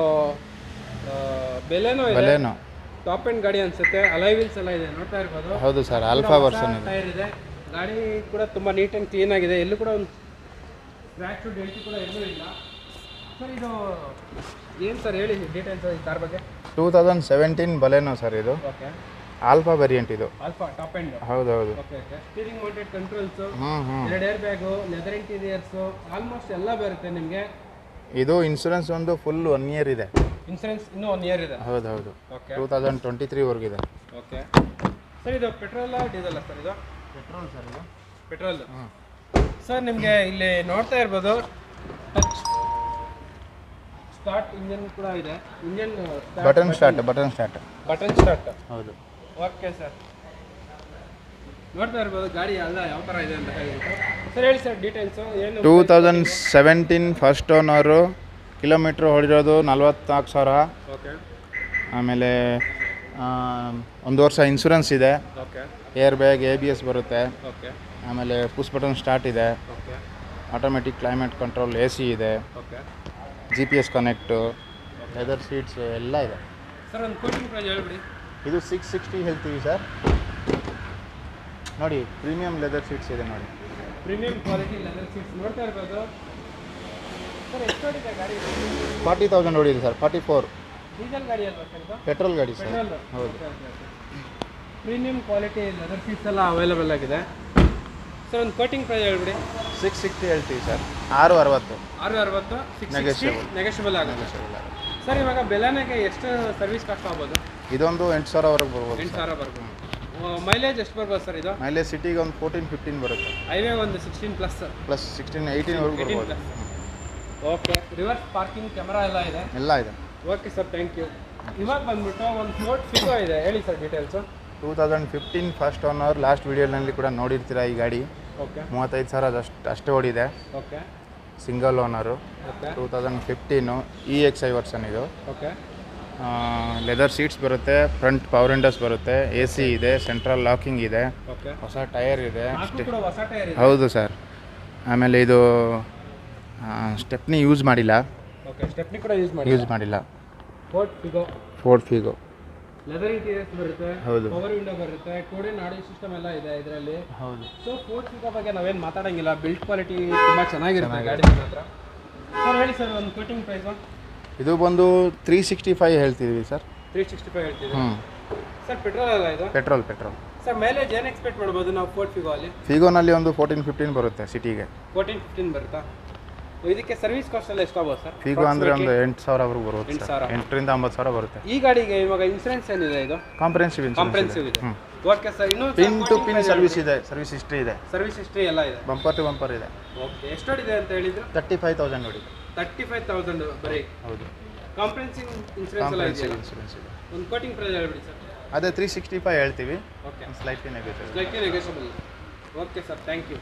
ಬೆಲೆನೋ ಇದೆ, ಟಾಪ್ ಎಂಡ್ ಗಾಡಿ ಅನ್ಸುತ್ತೆ. ಅಲಾಯ್ ವೀಲ್ಸ್ ಎಲ್ಲ ಇದೆ, ನೋಡ್ತಾ ಇರ್ಬೋದು. ಹೌದು ಸರ್, ಆಲ್ಫಾ ವರ್ಷನ್ ಇದೆ. ಟೈರ್ ಇದೆ, ಗಾಡಿ ಕೂಡ ತುಂಬ ನೀಟ್ ಆ್ಯಂಡ್ ಕ್ಲೀನ್ ಆಗಿದೆ. ಎಲ್ಲೂ ಕೂಡ ಒಂದು ಸ್ಕ್ರ್ಯಾಚ್ ಡೆಂಟ್ ಕೂಡ ಎಲ್ಲೂ ಇಲ್ಲ. ಸರ್ ಇದು ಏನು ಸರ್ ಹೇಳಿ ಡೀಟೇಲ್ಸ್ ಈ ಕಾರ್ ಬಗ್ಗೆ? 2017 ಬಲೆನೋ ಸರ್ ಇದು. ಓಕೆ, ಆಲ್ಫಾ ವೇರಿಯಂಟ್ ಇದು. Alpha top end. ಹೌದು ಹೌದು. Okay okay. Steering mounted controls, 2 air bag, leather interiors, almost ಎಲ್ಲ ಬರುತ್ತೆ ನಿಮಗೆ. ಇದು ಇನ್ಶೂರೆನ್ಸ್ ಒಂದು ಫುಲ್ 1 ಇಯರ್ ಇದೆ. ಇನ್ಸೂರೆನ್ಸ್ ಇನ್ನೂ 1 ಇಯರ್ ಇದೆ? ಹೌದು ಹೌದು. ಓಕೆ, 2023ವರೆಗಿದೆ. Okay sir. ಇದು ಪೆಟ್ರೋಲಾ ಡೀಸೆಲಾ ಸರ್? ಇದು ಪೆಟ್ರೋಲ್ ಸರ್. ಇದು ಪೆಟ್ರೋಲ್. ಸರ್ ನಿಮಗೆ ಇಲ್ಲಿ ನೋಡ್ತಾ ಇರ್ಬೋದು, ಟಚ್ ಸ್ಟಾರ್ಟ್ ಇಂಜನ್ ಕೂಡ ಇದೆ. Engine button start. ಹೌದು. ಓಕೆ ಸರ್, ನೋಡ್ತಾ ಇರ್ಬೋದು ಗಾಡಿ ಎಲ್ಲ ಯಾವ ಥರ ಇದೆ ಅಂತ ಹೇಳ್ಬಿಟ್ಟು. ಸರ್ ಹೇಳಿ ಸರ್ ಡೀಟೇಲ್ಸು ಏನು 2017 ಫಸ್ಟ್ ಓನರು, ಕಿಲೋಮೀಟ್ರ್ ಹೊಡಿರೋದು 44,000. ಓಕೆ ಆಮೇಲೆ 1 ವರ್ಷ ಇನ್ಶೂರೆನ್ಸ್ ಇದೆ, ಓಕೆ ಏರ್ ಬ್ಯಾಗ್ ABS ಬರುತ್ತೆ, ಓಕೆ ಆಮೇಲೆ ಪುಷ್ ಬಟನ್ ಸ್ಟಾರ್ಟ್ ಇದೆ, okay automatic climate control, AC ಇದೆ, okay GPS connect, leather seats ಎಲ್ಲ ಇದೆ. ಸರ್ ಒಂದು ಕೋಟಿಂಗ್ ಪ್ರೈಸ್ ಹೇಳ್ಬಿಡಿ. ಇದು 660 ಹೇಳ್ತೀವಿ ಸರ್. ನೋಡಿ ಪ್ರೀಮಿಯಂ ಲೆದರ್ ಸೀಟ್ಸ್ ಇದೆ ನೋಡಿ, ಪ್ರೀಮಿಯಂ ಕ್ವಾಲಿಟಿ ಲೆದರ್ ಸೀಟ್ಸ್ ನೋಡ್ತಾ ಇರ್ಬೋದು ಸರ್. ಎಷ್ಟು ಹೊಡಿದೆ ಗಾಡಿ? 40,000 ಹೊಡಿದೆ ಸರ್. 44 ಡೀಸೆಲ್ ಗಾಡಿ ಅಲ್ವಾ ಸರ್ ಇದು? ಪೆಟ್ರೋಲ್ ಗಾಡಿ ಸರ್. ಪೆಟ್ರೋಲ್. ಹೌದು. ಪ್ರೀಮಿಯಂ ಕ್ವಾಲಿಟಿ ಲೆದರ್ ಸೀಟ್ಸ್ ಎಲ್ಲ ಅವೈಲೇಬಲ್ ಆಗಿದೆ ಸರ್. ಒಂದು ಕೋಟಿಂಗ್ ಪ್ರೈಸ್ ಹೇಳ್ಬಿಡಿ. 660 ಹೇಳ್ತೀವಿ ಸರ್. 660 660 Negotiable. ನೆಗೋಷಿಯಬಲ್ ಆಗುತ್ತೆ ಸರ್. ಇವಾಗ ಬೆಲೆನಾಗೆ ಎಷ್ಟು ಸರ್ವಿಸ್ ಕಾಸ್ಟ್ ಆಗ್ಬೋದು? ಇದೊಂದು 8,000ವರೆಗೆ ಬರ್ಬೋದು. 8,000 ಬರ್ಬೋದು. ಮೈಲೇಜ್ ಎಷ್ಟು ಬರ್ಬೋದು ಸರ್ ಇದು? ಮೈಲೇಜ್ ಸಿಟಿಗೆ ಒಂದು 14-15 ಬರುತ್ತೆ, ಹೈವೇ ಒಂದು 16 ಪ್ಲಸ್ 16-18ವರೆಗೂ ಬರ್ಬೋದು. ಓಕೆ. ರಿವರ್ಸ್ ಪಾರ್ಕಿಂಗ್ ಕ್ಯಾಮರಾ ಎಲ್ಲ ಇದೆ. ಎಲ್ಲ ಇದೆ. Okay sir, thank you. ಇವಾಗ ಬಂದ್ಬಿಟ್ಟು ಒಂದು ಫೋರ್ಡ್ ಫಿಗೋ ಇದೆ, ಹೇಳಿ sir details. 2015 first owner. Last ವೀಡಿಯೋನಲ್ಲಿ ಕೂಡ ನೋಡಿರ್ತೀರ ಈ ಗಾಡಿ. ಓಕೆ 35,000 ಅಷ್ಟೇ ಓಡಿದೆ. Okay single owner. Okay 2015 EXI version ಇದು. ಓಕೆ ಲೆದರ್ ಸೀಟ್ಸ್ ಬರುತ್ತೆ, ಫ್ರಂಟ್ ಪವರ್ ವಿಂಡೋಸ್ ಬರುತ್ತೆ, AC ಇದೆ, ಸೆಂಟ್ರಲ್ ಲಾಕಿಂಗ್ ಇದೆ, ಓಕೆ ಹೊಸ ಟೈರ್ ಇದೆ. ನಾಲ್ಕು ಕೂಡ ಹೊಸ ಟೈರ್ ಇದೆ. ಹೌದು ಸರ್. ಆಮೇಲೆ ಇದು ಸ್ಟೆಪ್ನಿ ಯೂಸ್ ಮಾಡಿಲ್ಲ. ಓಕೆ ಸ್ಟೆಪ್ನಿ ಕೂಡ ಯೂಸ್ ಮಾಡಿಲ್ಲ. Ford Figo Figo leather interiors ಬರುತ್ತೆ, ಹೌದು. ಪವರ್ ವಿಂಡೋ ಬರುತ್ತೆ, ಕೋಡಿನ್ ಆಡಿಯೋ ಸಿಸ್ಟಮ್ ಎಲ್ಲ ಇದೆ ಇದರಲ್ಲಿ. ಹೌದು. ಸೊ ಫೋರ್ಡ್ ಫಿಗೋ ಬಗ್ಗೆ ನಾವೇನು ಮಾತಾಡಂಗಿಲ್ಲ, ಬಿಲ್ಡ್ ಕ್ವಾಲಿಟಿ ತುಂಬ ಚೆನ್ನಾಗಿರುತ್ತೆ ಗಾಡಿ ಮಾತ್ರ. ಸರ್ ಹೇಳಿ ಸರ್ ಒಂದು ಕೋಟಿಂಗ್ ಪ್ರೈಸು. ಇದು ಬಂದು 365 ಹೇಳ್ತಿದ್ವಿ ಸರ್. 365 ಹೇಳ್ತೀವಿ ಹ್ಞೂ. ಸರ್. ಪೆಟ್ರೋಲ್ ಅಲ್ಲ ಇದು? ಪೆಟ್ರೋಲ್. ಸರ್ ಮೈಲೇಜ್ ಏನು ಎಕ್ಸ್ಪೆಕ್ಟ್ ಮಾಡ್ಬೋದು ನಾವು ಫೋರ್ಡ್ ಫಿಗೋ ಅಲ್ಲಿ? ಫಿಗೋನಲ್ಲಿ ಒಂದು 14-15 ಬರುತ್ತೆ ಸಿಟಿಗೆ. 14-15 ಬರುತ್ತಾ? ಇದಕ್ಕೆ ಸರ್ವಿಸ್ ಕಾಸ್ಟ್ ಎಲ್ಲ ಎಷ್ಟಾಗ್ಬೋದು ಸರ್? ಫಿಗೋ ಅಂದರೆ ಒಂದು 8,000ವರೆಗೂ ಬರುತ್ತೆ ಸರ್. 8,000. 8,000-9,000 ಬರುತ್ತೆ. ಈ ಗಾಡಿಗೆ ಇವಾಗ ಇನ್ಸೂರೆನ್ಸ್ ಏನಿದೆ ಇದು? ಕಾಂಪ್ರೆನ್ಸಿವ್ ಇದೆ. Okay sir. ಇನ್ನೂ ಪಿನ್ ಟು ಪಿನ್ ಸರ್ವಿಸ್ ಇದೆ, ಸರ್ವಿಸ್ ಹಿಸ್ಟ್ರಿ ಇದೆ, ಸರ್ವಿಸ್ ಹಿಸ್ಟ್ರಿ ಎಲ್ಲ ಇದೆ, ಬಂಪರ್ ಟು ಬಂಪರ್ ಇದೆ. ಓಕೆ. ಎಷ್ಟು ಹೊಡಿದೆ ಅಂತ ಹೇಳಿದ್ರು? 35,000 ನೋಡಿ. 35,000 ಬರೀ. ಹೌದು. ಕಾಂಪ್ರೆನ್ಸಿವ್ ಇನ್ಸೂರೆನ್ಸ್ ಎಲ್ಲ ಇದೆ. ಇನ್ಶೂರೆನ್ಸ್ ಇದೆ. ಒಂದು ಕೋಟಿಂಗ್ ಪ್ರೈಸ್ ಹೇಳ್ಬಿಡಿ ಸರ್. ಅದೇ 365 ಹೇಳ್ತೀವಿ. Okay slightly negotiable. Slightly negotiable. Okay sir, thank you.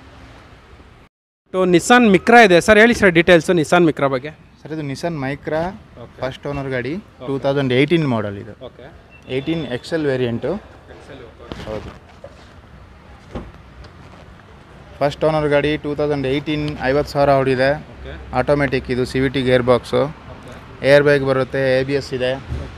Nissan Micra ಇದೆ ಸರ್, ಹೇಳಿ ಸರ್ ಡೀಟೇಲ್ಸು ನಿಸ್ಸಾನ್ ಮಿಕ್ರಾ ಬಗ್ಗೆ. ಸರ್ ಇದು ನಿಸ್ಸಾನ್ ಮೈಕ್ರಾ ಫಸ್ಟ್ ಓನರ್ ಗಾಡಿ, 2018 ಮಾಡಲ್ ಇದು. Okay 18 XL variant. ಹೌದು. ಫಸ್ಟ್ ಓನರ್ ಗಾಡಿ 2018, 50,000 ಹೊಡಿದೆ. ಓಕೆ ಆಟೋಮೆಟಿಕ್ ಇದು, CVT gear box, air bag ಬರುತ್ತೆ, ABS ಇದೆ,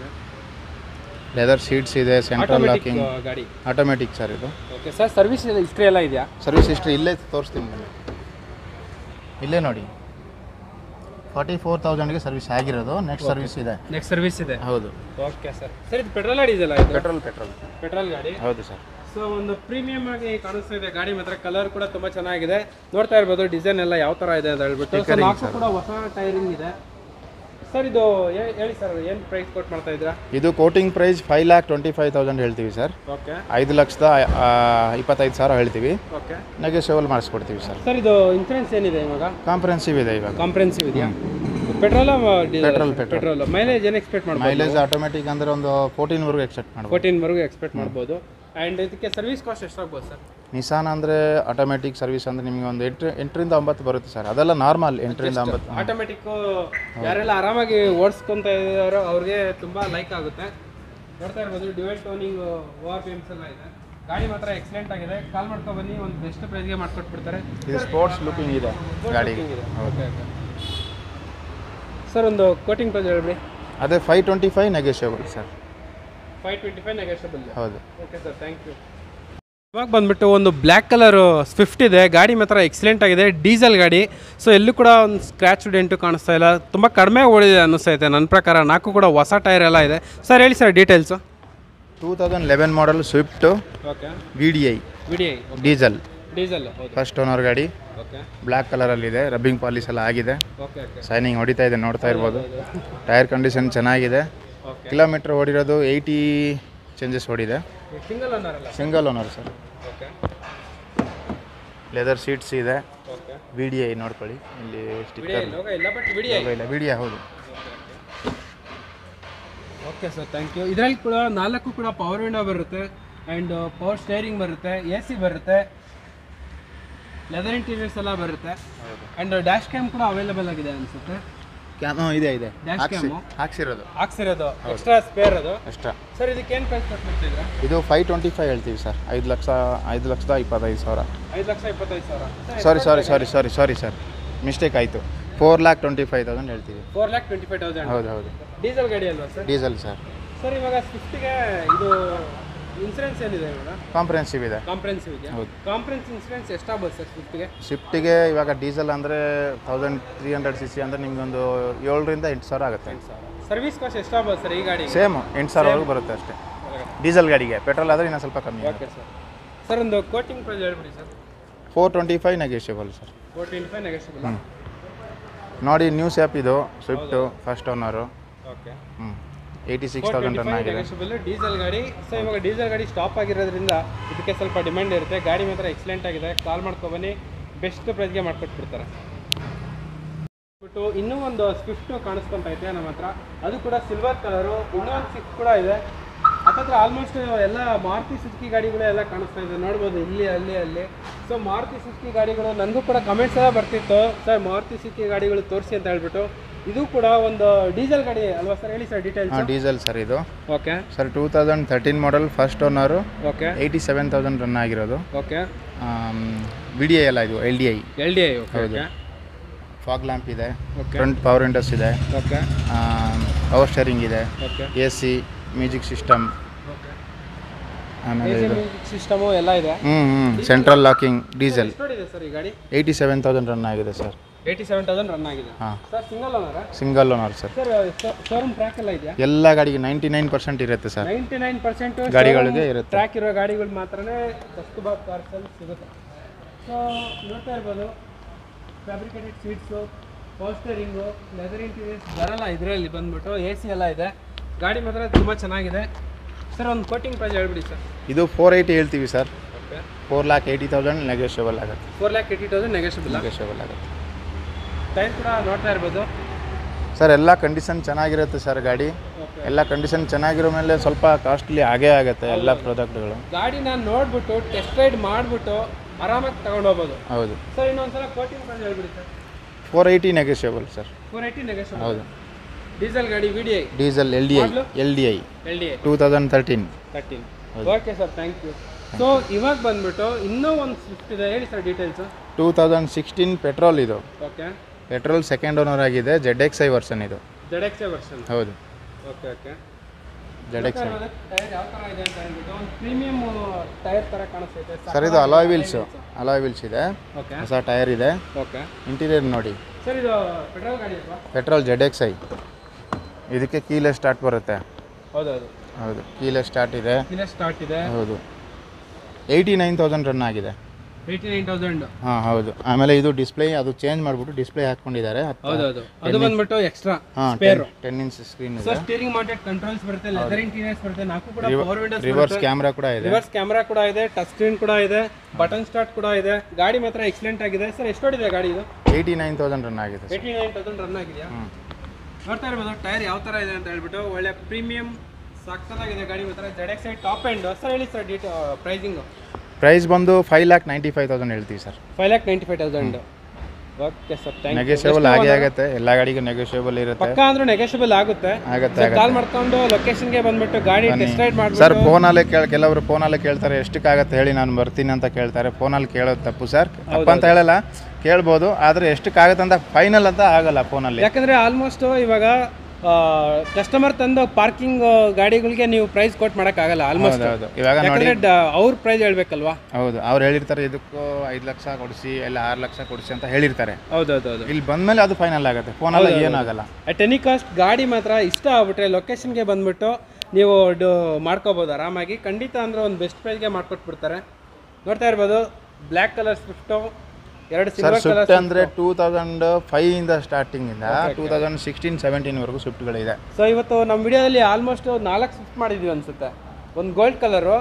ಲೆದರ್ ಸೀಟ್ಸ್ ಇದೆ, ಸೆಂಟ್ರಲ್ ಲಾಕಿಂಗ್, ಗಾಡಿ ಆಟೋಮೆಟಿಕ್ ಸರ್ ಇದು. Okay sir. ಸರ್ವಿಸ್ ಹಿಸ್ಟ್ರಿ ಎಲ್ಲ ಇದೆಯಾ? ಸರ್ವಿಸ್ ಹಿಸ್ಟ್ರಿ ಇಲ್ಲೇ ತೋರಿಸ್ತೀನಿ ಬನ್ನಿ. ಇಲ್ಲೇ ನೋಡಿ, 44,000ಗೆ ಸರ್ವಿಸ್ ಆಗಿರೋದು. ನೆಕ್ಸ್ಟ್ ಸರ್ವಿಸ್ ಇದೆ. ನೆಕ್ಸ್ಟ್ ಸರ್ವಿಸ್ ಇದೆ. ಹೌದು. Okay sir. ಸರ್ ಇದು ಪೆಟ್ರೋಲ್ ಗಾಡಿ ಇದೆಯಲ್ಲ? ಇದು ಪೆಟ್ರೋಲ್ ಗಾಡಿ. ಹೌದು ಸರ್. ಸೊ ಒಂದು ಪ್ರೀಮಿಯಂ ಆಗಿ ಕಾಣಿಸ್ತಾ ಇದೆ ಗಾಡಿ ಮಾತ್ರ. ಕಲರ್ ಕೂಡ ತುಂಬ ಚೆನ್ನಾಗಿದೆ, ನೋಡ್ತಾ ಇರ್ಬೋದು. ಡಿಸೈನ್ ಎಲ್ಲ ಯಾವ ಥರ ಇದೆ ಅಂತ ಹೇಳ್ಬಿಟ್ಟು. ಸೊ ನಾಲ್ಕು ಕೂಡ ಹೊಸ ಟೈರಿಂಗ್ ಇದೆ ಸರ್. ಇದು ಹೇಳಿ ಸರ್, ಏನು ಪ್ರೈಸ್ ಕೊಟ್ಟು ಮಾಡ್ತಾ ಇದ್ದೀರಾ? ಇದು ಕೋಟಿಂಗ್ ಪ್ರೈಸ್ 5,25,000 ಹೇಳ್ತೀವಿ ಸರ್. ಓಕೆ 5,25,000 ಹೇಳ್ತೀವಿ. ಓಕೆ ನೆಗೋಷಿಯಬಲ್ ಮಾಡಿಸ್ಕೊಡ್ತೀವಿ ಸರ್. ಸರ್ ಇದು ಇನ್ಸೂರೆನ್ಸ್ ಏನಿದೆ ಇವಾಗ? ಕಾಂಪ್ರೆನ್ಸಿವ್ ಇದೆ ಇವಾಗ. ಕಾಂಪ್ರೆನ್ಸಿವ್ ಇದೆಯಾ? Petrol petrol. ಪೆಟ್ರೋಲ್. ಮೈಲೇಜ್ ಏನು ಎಕ್ಸ್ಪೆಕ್ಟ್ ಮಾಡ್ಬೋದು? ಮೈಲೇಜ್ ಆಟೋಮೆಟಿಕ್ ಅಂದರೆ ಒಂದು 14ವರೆಗೂ ಎಕ್ಸ್ಪೆಕ್ಟ್ ಮಾಡ್ಬೋದು. 14ವರೆಗೂ ಎಕ್ಸ್ಪೆಕ್ಟ್ ಮಾಡ್ಬೋದು. ಆ್ಯಂಡ್ ಇದಕ್ಕೆ ಸರ್ವಿಸ್ ಕಾಸ್ಟ್ ಎಷ್ಟಾಗ್ಬೋದು ಸರ್? ನಿಸಾನ್ ಅಂದರೆ ಆಟೋಮೆಟಿಕ್ ಸರ್ವಿಸ್ ಅಂದರೆ ನಿಮಗೆ ಒಂದು 8ರಿಂದ 9 ಬರುತ್ತೆ ಸರ್. ಅದೆಲ್ಲ ನಾರ್ಮಲ್. 8ರಿಂದ 9 ಆಟೋಮೆಟಿಕ್ಕು ಯಾರೆಲ್ಲ ಆರಾಮಾಗಿ ಓಡಿಸ್ಕೊಂತ ಇದ್ದಾರೋ ಅವ್ರಿಗೆ ತುಂಬ ಲೈಕ್ ಆಗುತ್ತೆ. ನೋಡ್ತಾ ಇರ್ಬೋದು, ಡ್ಯುಯಲ್ ಟೋನಿಂಗ್, ORPMs ಎಲ್ಲ ಇದೆ. ಗಾಡಿ ಮಾತ್ರ ಎಕ್ಸಲೆಂಟ್ ಆಗಿದೆ. ಕಾಲ್ ಮಾಡ್ಕೊ ಬನ್ನಿ, ಒಂದು ಬೆಸ್ಟ್ ಪ್ರೈಸ್ಗೆ ಮಾಡ್ಕೊಟ್ಬಿಡ್ತಾರೆ. ಇದು ಸ್ಪೋರ್ಟ್ಸ್ ಲುಕಿಂಗ್ ಇದೆ ಗಾಡಿಗೆ. ಓಕೆ ಸರ್, ಒಂದು ಕೋಟಿಂಗ್ ಪ್ರೈಸ್ ಹೇಳ್ಬಿಡಿ. ಅದೇ 525 ನೆಗೋಷಿಯಬಲ್ ಸರ್. 525 ನೆಗೋಷಿಯಬಲ್. ಹೌದು. Okay sir, thank you. ಇವಾಗ ಬಂದ್ಬಿಟ್ಟು ಒಂದು ಬ್ಲ್ಯಾಕ್ ಕಲರ್ ಸ್ವಿಫ್ಟ್ ಇದೆ. ಗಾಡಿ ಮಾತ್ರ ಎಕ್ಸಲೆಂಟ್ ಆಗಿದೆ, ಡೀಸೆಲ್ ಗಾಡಿ. ಸೊ ಎಲ್ಲೂ ಕೂಡ ಒಂದು ಸ್ಕ್ರ್ಯಾಚ್ ಡೆಂಟು ಕಾಣಿಸ್ತಾ ಇಲ್ಲ, ತುಂಬ ಕಡಿಮೆ ಓಡಿದೆ ಅನ್ನಿಸ್ತೈತೆ ನನ್ನ ಪ್ರಕಾರ. ನಾಲ್ಕು ಕೂಡ ಹೊಸ ಟೈರ್ ಎಲ್ಲ ಇದೆ. ಸರ್ ಹೇಳಿ sir details. 2011 model Swift. Okay VDI diesel. First owner ಗಾಡಿ. ಓಕೆ ಬ್ಲ್ಯಾಕ್ ಕಲರಲ್ಲಿದೆ. ರಬ್ಬಿಂಗ್ ಪಾಲಿಶ್ ಎಲ್ಲ ಆಗಿದೆ, ಓಕೆ ಶೈನಿಂಗ್ ಹೊಡಿತಾ ಇದೆ, ನೋಡ್ತಾ ಇರ್ಬೋದು. ಟೈರ್ ಕಂಡೀಷನ್ ಚೆನ್ನಾಗಿದೆ. ಓಕೆ ಕಿಲೋಮೀಟ್ರ್ ಓಡಿರೋದು 80 ಚೇಂಜಸ್ ಓಡಿದೆ. ಸಿಂಗಲ್ ಓನರ್ ಅಲ್ಲ? Single owner sir. Okay leather seats ಇದೆ. ಓಕೆ VDI ನೋಡ್ಕೊಳ್ಳಿ, ಇಲ್ಲಿ ಸ್ಟಿಕ್ಕರ್ ಲೋಗೋ ಇಲ್ಲ, ಬಟ್ VDI ಇಲ್ಲ. VDI ಹೌದು. Okay sir, thank you. ಇದರಲ್ಲಿ ಕೂಡ 4 ಕೂಡ ಪವರ್ ವಿಂಡೋ ಬರುತ್ತೆ, ಆ್ಯಂಡ್ ಪವರ್ ಸ್ಟೇರಿಂಗ್ ಬರುತ್ತೆ, AC ಬರುತ್ತೆ. ಲೆದರ್ ಇಂಟೀರಿಯರ್ಸ್ ಎಲ್ಲ ಬರುತ್ತೆ ಆ್ಯಂಡ್ ಡ್ಯಾಶ್ ಕ್ಯಾಮ್ ಕೂಡ ಅವೈಲೇಬಲ್ ಆಗಿದೆ ಅನಿಸುತ್ತೆ. ಕ್ಯಾಮ್ ಇದೆ ಡ್ಯಾಶ್ ಕ್ಯಾಮು ಹಾಕ್ಸಿರೋದು ಎಕ್ಸ್ಟ್ರಾ ಸ್ಪೇರ್ ಅದು ಎಕ್ಸ್ಟ್ರಾ. ಸರ್ ಇದಕ್ಕೆ ಏನು ಪ್ರೈಸ್ ಕೊಡ್ತಿದ್ದೀರಾ? ಇದು 525 ಹೇಳ್ತೀವಿ ಸರ್. 5,25,000. 5,25,000. ಸಾರಿ ಸರ್, ಮಿಸ್ಟೇಕ್ ಆಯಿತು. 4,25,000 ಹೇಳ್ತೀವಿ. 4,25,000. ಹೌದು. ಡೀಸೆಲ್ ಗಾಡಿ ಅಲ್ವಾ ಸರ್? Diesel sir. ಸರ್ ಇವಾಗ ಸ್ವಿಫ್ಟಿಗೆ ಇದು ಇನ್ಸೂರೆನ್ಸ್ ಏನಿದೆ ಇವಾಗ? ಕಾಂಪ್ರೆನ್ಸಿವ್ ಇದೆ. ಕಾಂಪ್ರೆನ್ಸಿವ್ ಇದೆ. ಹೌದು. ಕಾಂಪ್ರೆನ್ಸ್ ಇನ್ಸೂರೆನ್ಸ್ ಎಷ್ಟಾಗ್ಬೋದು ಸರ್ ಸ್ವಿಫ್ಟಿಗೆ? ಸ್ವಿಫ್ಟಿಗೆ ಇವಾಗ ಡೀಸೆಲ್ ಅಂದರೆ 1,300 cc ಅಂದರೆ ನಿಮಗೊಂದು 7,000 ರಿಂದ 8,000 ಆಗುತ್ತೆ. ಸರ್ವಿಸ್ ಕಾಸ್ಟ್ ಎಷ್ಟಾಗ್ಬೋದು ಸರ್ ಈ ಗಾಡಿ? ಸೇಮ್ 8,000ವರೆಗೂ ಬರುತ್ತೆ ಅಷ್ಟೇ ಡೀಸೆಲ್ ಗಾಡಿಗೆ. ಪೆಟ್ರೋಲ್ ಆದರೆ ಇನ್ನೂ ಸ್ವಲ್ಪ ಕಮ್ಮಿ. Okay sir. ಸರ್ ಒಂದು ಕೋಟಿಂಗ್ ಪ್ರೈಸ್ ಹೇಳ್ಬಿಡಿ ಸರ್. 425 negotiable sir. 425 ನೆಗೋಷಿಯಬಲ್. ನೋಡಿ ನ್ಯೂಸ್ ಆ್ಯಪ್ ಇದು Swift first owner. Okay. 86,000 run ಆಗಿದೆ. ನೆಗೋಷಿಯಬಲ್ ಡೀಸೆಲ್ ಗಾಡಿ. ಸೊ ಇವಾಗ ಡೀಸೆಲ್ ಗಾಡಿ ಸ್ಟಾಪ್ ಆಗಿರೋದ್ರಿಂದ ಇದಕ್ಕೆ ಸ್ವಲ್ಪ ಡಿಮ್ಯಾಂಡ್ ಇರುತ್ತೆ. ಗಾಡಿ ಮಾತ್ರ ಎಕ್ಸಲೆಂಟ್ ಆಗಿದೆ. ಕಾಲ್ ಮಾಡ್ಕೊಬನ್ನಿ, ಬೆಸ್ಟ್ ಪ್ರೈಸ್ಗೆ ಮಾಡ್ಕೊಟ್ಬಿಡ್ತಾರೆ. ಬಿಟ್ಟು ಇನ್ನೂ ಒಂದು ಸ್ವಿಫ್ಟು ಕಾಣಿಸ್ಕೊಂತೈತೆ ನಮ್ಮ ಹತ್ರ, ಅದು ಕೂಡ ಸಿಲ್ವರ್ ಕಲರು. ಇನ್ನೂ ಒಂದು ಸ್ವಿಫ್ಟ್ ಕೂಡ ಇದೆ. ಹತ್ತತ್ರ ಆಲ್ಮೋಸ್ಟ್ ಎಲ್ಲ ಮಾರುತಿ ಸುಜುಕಿ ಗಾಡಿಗಳು ಎಲ್ಲ ಕಾಣಿಸ್ತಾ ಇದೆ, ನೋಡ್ಬೋದು ಇಲ್ಲಿ ಅಲ್ಲಿ. ಸೊ ಮಾರುತಿ ಸುಜುಕಿ ಗಾಡಿಗಳು ನನಗೂ ಕೂಡ ಕಮೆಂಟ್ಸ್ ಎಲ್ಲ ಬರ್ತಿತ್ತು, ಸರ್ ಮಾರುತಿ ಸುಜುಕಿ ಗಾಡಿಗಳು ತೋರಿಸಿ ಅಂತ ಹೇಳ್ಬಿಟ್ಟು. ಇದು ಕೂಡ ಒಂದು ಡೀಸೆಲ್ ಗಾಡಿ ಅಲ್ವಾ ಸರ್? ಹೇಳಿ ಸರ್ ಡೀಟೇಲ್ಸ್. ಡೀಸೆಲ್ ಸರ್ ಇದು. Okay sir 2013 model first owner. Okay. 87,000 run ಆಗಿರೋದು. ಓಕೆ. VDI ಎಲ್ಲ ಇದು LDI. ಹೌದು. ಫಾಗ್ ಲ್ಯಾಂಪ್ ಇದೆ, ಓಕೆ. ಫ್ರಂಟ್ ಪವರ್ ವಿಂಡೋಸ್ ಇದೆ, ಓಕೆ. ಪವರ್ ಸ್ಟೇರಿಂಗ್ ಇದೆ, ಓಕೆ. AC, ಮ್ಯೂಸಿಕ್ ಸಿಸ್ಟಮ್, ಆಮೇಲೆ ಇದು ಸಿಸ್ಟಮು ಎಲ್ಲ ಇದೆ. Central locking. ಡೀಸೆಲ್. ಎಷ್ಟಿದೆ ಸರ್ ಈ ಗಾಡಿ? 87,000 ರನ್ ಆಗಿದೆ ಸರ್. 87,000 ರನ್ ಆಗಿದೆ. ಹಾಂ ಸರ್ ಸಿಂಗಲ್ ಓನರಾ? Single owner sir. Sir showroom track ಎಲ್ಲ ಇದೆಯಾ? ಎಲ್ಲ ಗಾಡಿಗೆ 99% ಇರುತ್ತೆ ಸರ್. 99% ಗಾಡಿಗಳಿಗೆ ಇರುತ್ತೆ. ಟ್ರ್ಯಾಕ್ ಇರೋ ಗಾಡಿಗಳು ಮಾತ್ರನೇ ಕಸ್ತೂರ್ಬಾ ಕಾರ್ಸಲ್ಲಿ ಸಿಗುತ್ತೆ. ಸೊ ನೋಡ್ತಾ ಇರ್ಬೋದು, fabricated seats, power steering, leather interiors ಬರಲ್ಲ ಇದರಲ್ಲಿ ಬಂದ್ಬಿಟ್ಟು. AC ಎಲ್ಲ ಇದೆ. ಗಾಡಿ ಮಾತ್ರ ತುಂಬ ಚೆನ್ನಾಗಿದೆ. ಸರ್ ಒಂದು ಕೋಟಿಂಗ್ ಪ್ರೈಸ್ ಹೇಳ್ಬಿಡಿ ಸರ್. ಇದು 480 ಹೇಳ್ತೀವಿ ಸರ್. ಓಕೆ. 4,80,000 ನೆಗೋಷಿಯಬಲ್ ಆಗುತ್ತೆ. 4,80,000 ನೆಗೋಷಿಯಬಲ್ ಆಗುತ್ತೆ. ಟೈರ್ ಕೂಡ ನೋಡ್ತಾ ಇರ್ಬೋದು ಸರ್. ಎಲ್ಲ ಕಂಡೀಷನ್ ಚೆನ್ನಾಗಿರುತ್ತೆ ಸರ್ ಗಾಡಿ. ಎಲ್ಲ ಕಂಡೀಷನ್ ಚೆನ್ನಾಗಿರೋ ಮೇಲೆ ಸ್ವಲ್ಪ ಕಾಸ್ಟ್ಲಿ ಆಗೇ ಆಗುತ್ತೆ ಎಲ್ಲ ಪ್ರಾಡಕ್ಟ್ಗಳು. ಗಾಡಿನ ನೋಡ್ಬಿಟ್ಟು ಟೆಸ್ಟ್ ರೈಡ್ ಮಾಡಿಬಿಟ್ಟು ಆರಾಮಾಗಿ ತಗೊಂಡು ಹೋಗ್ಬೋದು. ಹೌದು ಸರ್ ಇನ್ನೊಂದ್ಸಲ ಕೋಟಿಂಗ್ ಪ್ರೈಸ್ ಹೇಳ್ಬಿಡಿ ಸರ್. 480 negotiable sir. 480 ನೆಗೋಷಿಯಬಲ್. ಹೌದು. ಡೀಸೆಲ್ ಗಾಡಿ VDI. Diesel LDI 2013. Okay sir, thank you. So ಇವಾಗ ಬಂದ್ಬಿಟ್ಟು ಇನ್ನೂ ಒಂದು ಸ್ವಿಫ್ಟ್ ಇದೆ, ಹೇಳಿ ಸರ್ ಡೀಟೇಲ್ಸ್. 2016 ಪೆಟ್ರೋಲ್ ಇದು. ಓಕೆ. ಪೆಟ್ರೋಲ್ ಸೆಕೆಂಡ್ ಓನರ್ ಆಗಿದೆ. ZXi ವರ್ಷನ್ ಇದು. ZXi version. ಹೌದು. ಓಕೆ. ZXi ಟೈರ್ ಯಾವ ಥರ ಇದೆ ಅಂತ ಹೇಳ್ಬಿಟ್ಟು ಒಂದು ಪ್ರೀಮಿಯಂ ಟೈರ್ ಥರ ಕಾಣಿಸ್ತೈತೆ ಸರ್. ಇದು ಅಲಾಯ್ ವೀಲ್ಸ್ ಇದೆ. ಓಕೆ. ಹೊಸ ಟೈರ್ ಇದೆ. ಓಕೆ. ಇಂಟೀರಿಯರ್ ನೋಡಿ ಸರ್ ಇದು ಪೆಟ್ರೋಲ್ ಗಾಡಿ ಅಲ್ವಾ? Petrol ZXi. ಇದಕ್ಕೆ ಕೀಲೆಸ್ ಸ್ಟಾರ್ಟ್ ಬರುತ್ತೆ. ಹೌದು. ಕೀಲೆಸ್ ಸ್ಟಾರ್ಟ್ ಇದೆ. ಸ್ಟಾರ್ಟ್ ಇದೆ. ಹೌದು. 89,000 ರನ್ ಆಗಿದೆ. 89,000. ಹಾಂ ಹೌದು. ಆಮೇಲೆ ಇದು ಡಿಸ್ಪ್ಲೇ ಅದು ಚೇಂಜ್ ಮಾಡಿಬಿಟ್ಟು ಡಿಸ್ಪ್ಲೇ ಹಾಕೊಂಡಿದ್ದಾರೆ. ಹೌದು. ಅದು ಬಂದ್ಬಿಟ್ಟು ಎಕ್ಸ್ಟ್ರಾ ಹಾಂ ಸ್ಪೇರ್ 10 ಇಂಚ್ ಸ್ಕ್ರೀನ್ ಇದೆ. ಸೊ ಸ್ಟೀರಿಂಗ್ ಮೌಂಟೆಡ್ ಕಂಟ್ರೋಲ್ಸ್ ಬರುತ್ತೆ, ಲೆದರ್ ಇಂಟೀರಿಯರ್ಸ್ ಬರುತ್ತೆ, ನಾಲ್ಕು ಕೂಡ ಪವರ್ ವಿಂಡೋಸ್, ರಿವರ್ಸ್ ಕ್ಯಾಮ್ರಾ ಕೂಡ ಇದೆ. ರಿವರ್ಸ್ ಕ್ಯಾಮ್ರಾ ಕೂಡ ಇದೆ, ಟಚ್ ಸ್ಕ್ರೀನ್ ಕೂಡ ಇದೆ, ಬಟನ್ ಸ್ಟಾರ್ಟ್ ಕೂಡ ಇದೆ. ಗಾಡಿ ಮಾತ್ರ ಎಕ್ಸಲೆಂಟ್ ಆಗಿದೆ. ಸರ್ ಎಷ್ಟು ಓಡಿದೆ ಗಾಡಿ ಇದು? 89,000 ರನ್ ಆಗಿದೆ. 89,000 ರನ್ ಆಗಿದೆಯಾ? ನೋಡ್ತಾ ಇರ್ಬೋದು ಟೈರ್ ಯಾವ ಥರ ಇದೆ ಅಂತ ಹೇಳ್ಬಿಟ್ಟು. ಒಳ್ಳೆ ಪ್ರೀಮಿಯಂ ಸಕ್ಕತ್ತಾಗಿದೆ ಗಾಡಿ ಮಾತ್ರ. ZXi top end. ಸರ್ ಹೇಳಿ ಸರ್ ಪ್ರೈಸಿಂಗು. ಪ್ರೈಸ್ ಬಂದು 5,95,000 ಹೇಳ್ತೀವಿ sir. 5,95,000. Okay sir, thank you. Negotiable ಆಗುತ್ತೆ. ಎಲ್ಲ ಗಾಡಿಗೂ ನೆಗೋಷಿಯಬಲ್ ಇರುತ್ತೆ. ಪಕ್ಕ ಅಂದ್ರೂ ನೆಗೋಷಿಯಬಲ್ ಆಗುತ್ತೆ. ಕಾಲ್ ಮಾಡ್ಕೊಂಡು ಲೊಕೇಶನ್ಗೆ ಬಂದ್ಬಿಟ್ಟು ಗಾಡಿ ಟೆಸ್ಟ್ ರೈಡ್ ಮಾಡ್ಬಿಟ್ಟು. ಸರ್ ಫೋನಲ್ಲೇ ಕೆಲವರು ಫೋನಲ್ಲೇ ಕೇಳ್ತಾರೆ ಎಷ್ಟಕ್ಕಾಗತ್ತೆ ಹೇಳಿ, ನಾನು ಬರ್ತೀನಿ ಅಂತ ಕೇಳ್ತಾರೆ. ಫೋನಲ್ಲಿ ಕೇಳೋದು ತಪ್ಪು ಸರ್. ತಪ್ಪಂತ ಹೇಳಲ್ಲ, ಕೇಳ್ಬೋದು. ಆದರೆ ಎಷ್ಟಕ್ಕಾಗತ್ತೆ ಅಂತ ಫೈನಲ್ ಅಂತ ಆಗಲ್ಲ ಫೋನಲ್ಲಿ. ಯಾಕಂದರೆ ಆಲ್ಮೋಸ್ಟ್ ಇವಾಗ ಕಸ್ಟಮರ್ ತಂದು ಪಾರ್ಕಿಂಗ್ ಗಾಡಿಗಳಿಗೆ ನೀವು ಪ್ರೈಸ್ ಕೊಟ್ಟು ಮಾಡೋಕ್ಕಾಗಲ್ಲ ಆಲ್ಮೋಸ್ಟ್. ಇವಾಗ ನೋಡಿ ಅವ್ರ ಪ್ರೈಸ್ ಹೇಳ್ಬೇಕಲ್ವಾ? ಹೌದು, ಅವ್ರು ಹೇಳಿರ್ತಾರೆ ಇದಕ್ಕೂ 5 ಲಕ್ಷ ಕೊಡಿಸಿ ಇಲ್ಲ 6 ಲಕ್ಷ ಕೊಡಿಸಿ ಅಂತ ಹೇಳಿರ್ತಾರೆ. ಹೌದೌದು. ಇಲ್ಲಿ ಬಂದಮೇಲೆ ಅದು ಫೈನಲ್ ಆಗುತ್ತೆ. ಫೋನಲ್ಲಿ ಏನಾಗಲ್ಲ. ಅಟ್ ಎನಿ ಕಾಸ್ಟ್ ಗಾಡಿ ಮಾತ್ರ ಇಷ್ಟ ಆಗ್ಬಿಟ್ರೆ ಲೊಕೇಶನ್ಗೆ ಬಂದ್ಬಿಟ್ಟು ನೀವು ಮಾಡ್ಕೋಬೋದು ಆರಾಮಾಗಿ. ಖಂಡಿತ ಅಂದರೆ ಒಂದು ಬೆಸ್ಟ್ ಪ್ರೈಸ್ಗೆ ಮಾಡ್ಕೊಟ್ಬಿಡ್ತಾರೆ. ನೋಡ್ತಾ ಇರ್ಬೋದು black colour Swift, 2 silver colour. Swift ಅಂದರೆ 2005 ಇಂದ ಸ್ಟಾರ್ಟಿಂಗ್ ಇಂದ 2016-17 ವರೆಗೂ ಸ್ವಿಫ್ಟ್ಗಳಿದೆ. ಸೊ ಇವತ್ತು ನಮ್ಮ ವಿಡಿಯೋದಲ್ಲಿ ಆಲ್ಮೋಸ್ಟ್ 4 ಸ್ವಿಫ್ಟ್ ಮಾಡಿದ್ವಿ ಅನ್ಸುತ್ತೆ. ಒಂದು ಗೋಲ್ಡ್ ಕಲರು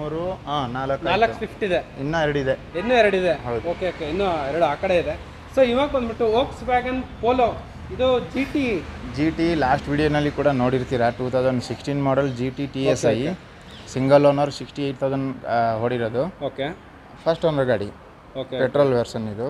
4 ಸ್ವಿಫ್ಟ್ ಇದೆ. ಇನ್ನೂ 2 ಇದೆ. ಇನ್ನೂ 2 ಇದೆ. ಓಕೆ. ಇನ್ನೂ 2 ಆ ಕಡೆ ಇದೆ. ಸೊ ಇವಾಗ ಬಂದ್ಬಿಟ್ಟು ವೋಕ್ಸ್ ವ್ಯಾಗನ್ ಪೋಲೋ. ಇದು GT ಲಾಸ್ಟ್ ವಿಡಿಯೋನಲ್ಲಿ ಕೂಡ ನೋಡಿರ್ತೀರಾ. 2016 model GT TSI single owner, 68,000 ಹೊಡಿರೋದು. ಓಕೆ. ಫಸ್ಟ್ ಓನರ್ ಗಾಡಿ. ಓಕೆ ಪೆಟ್ರೋಲ್ ವೆರ್ಷನ್ ಇದು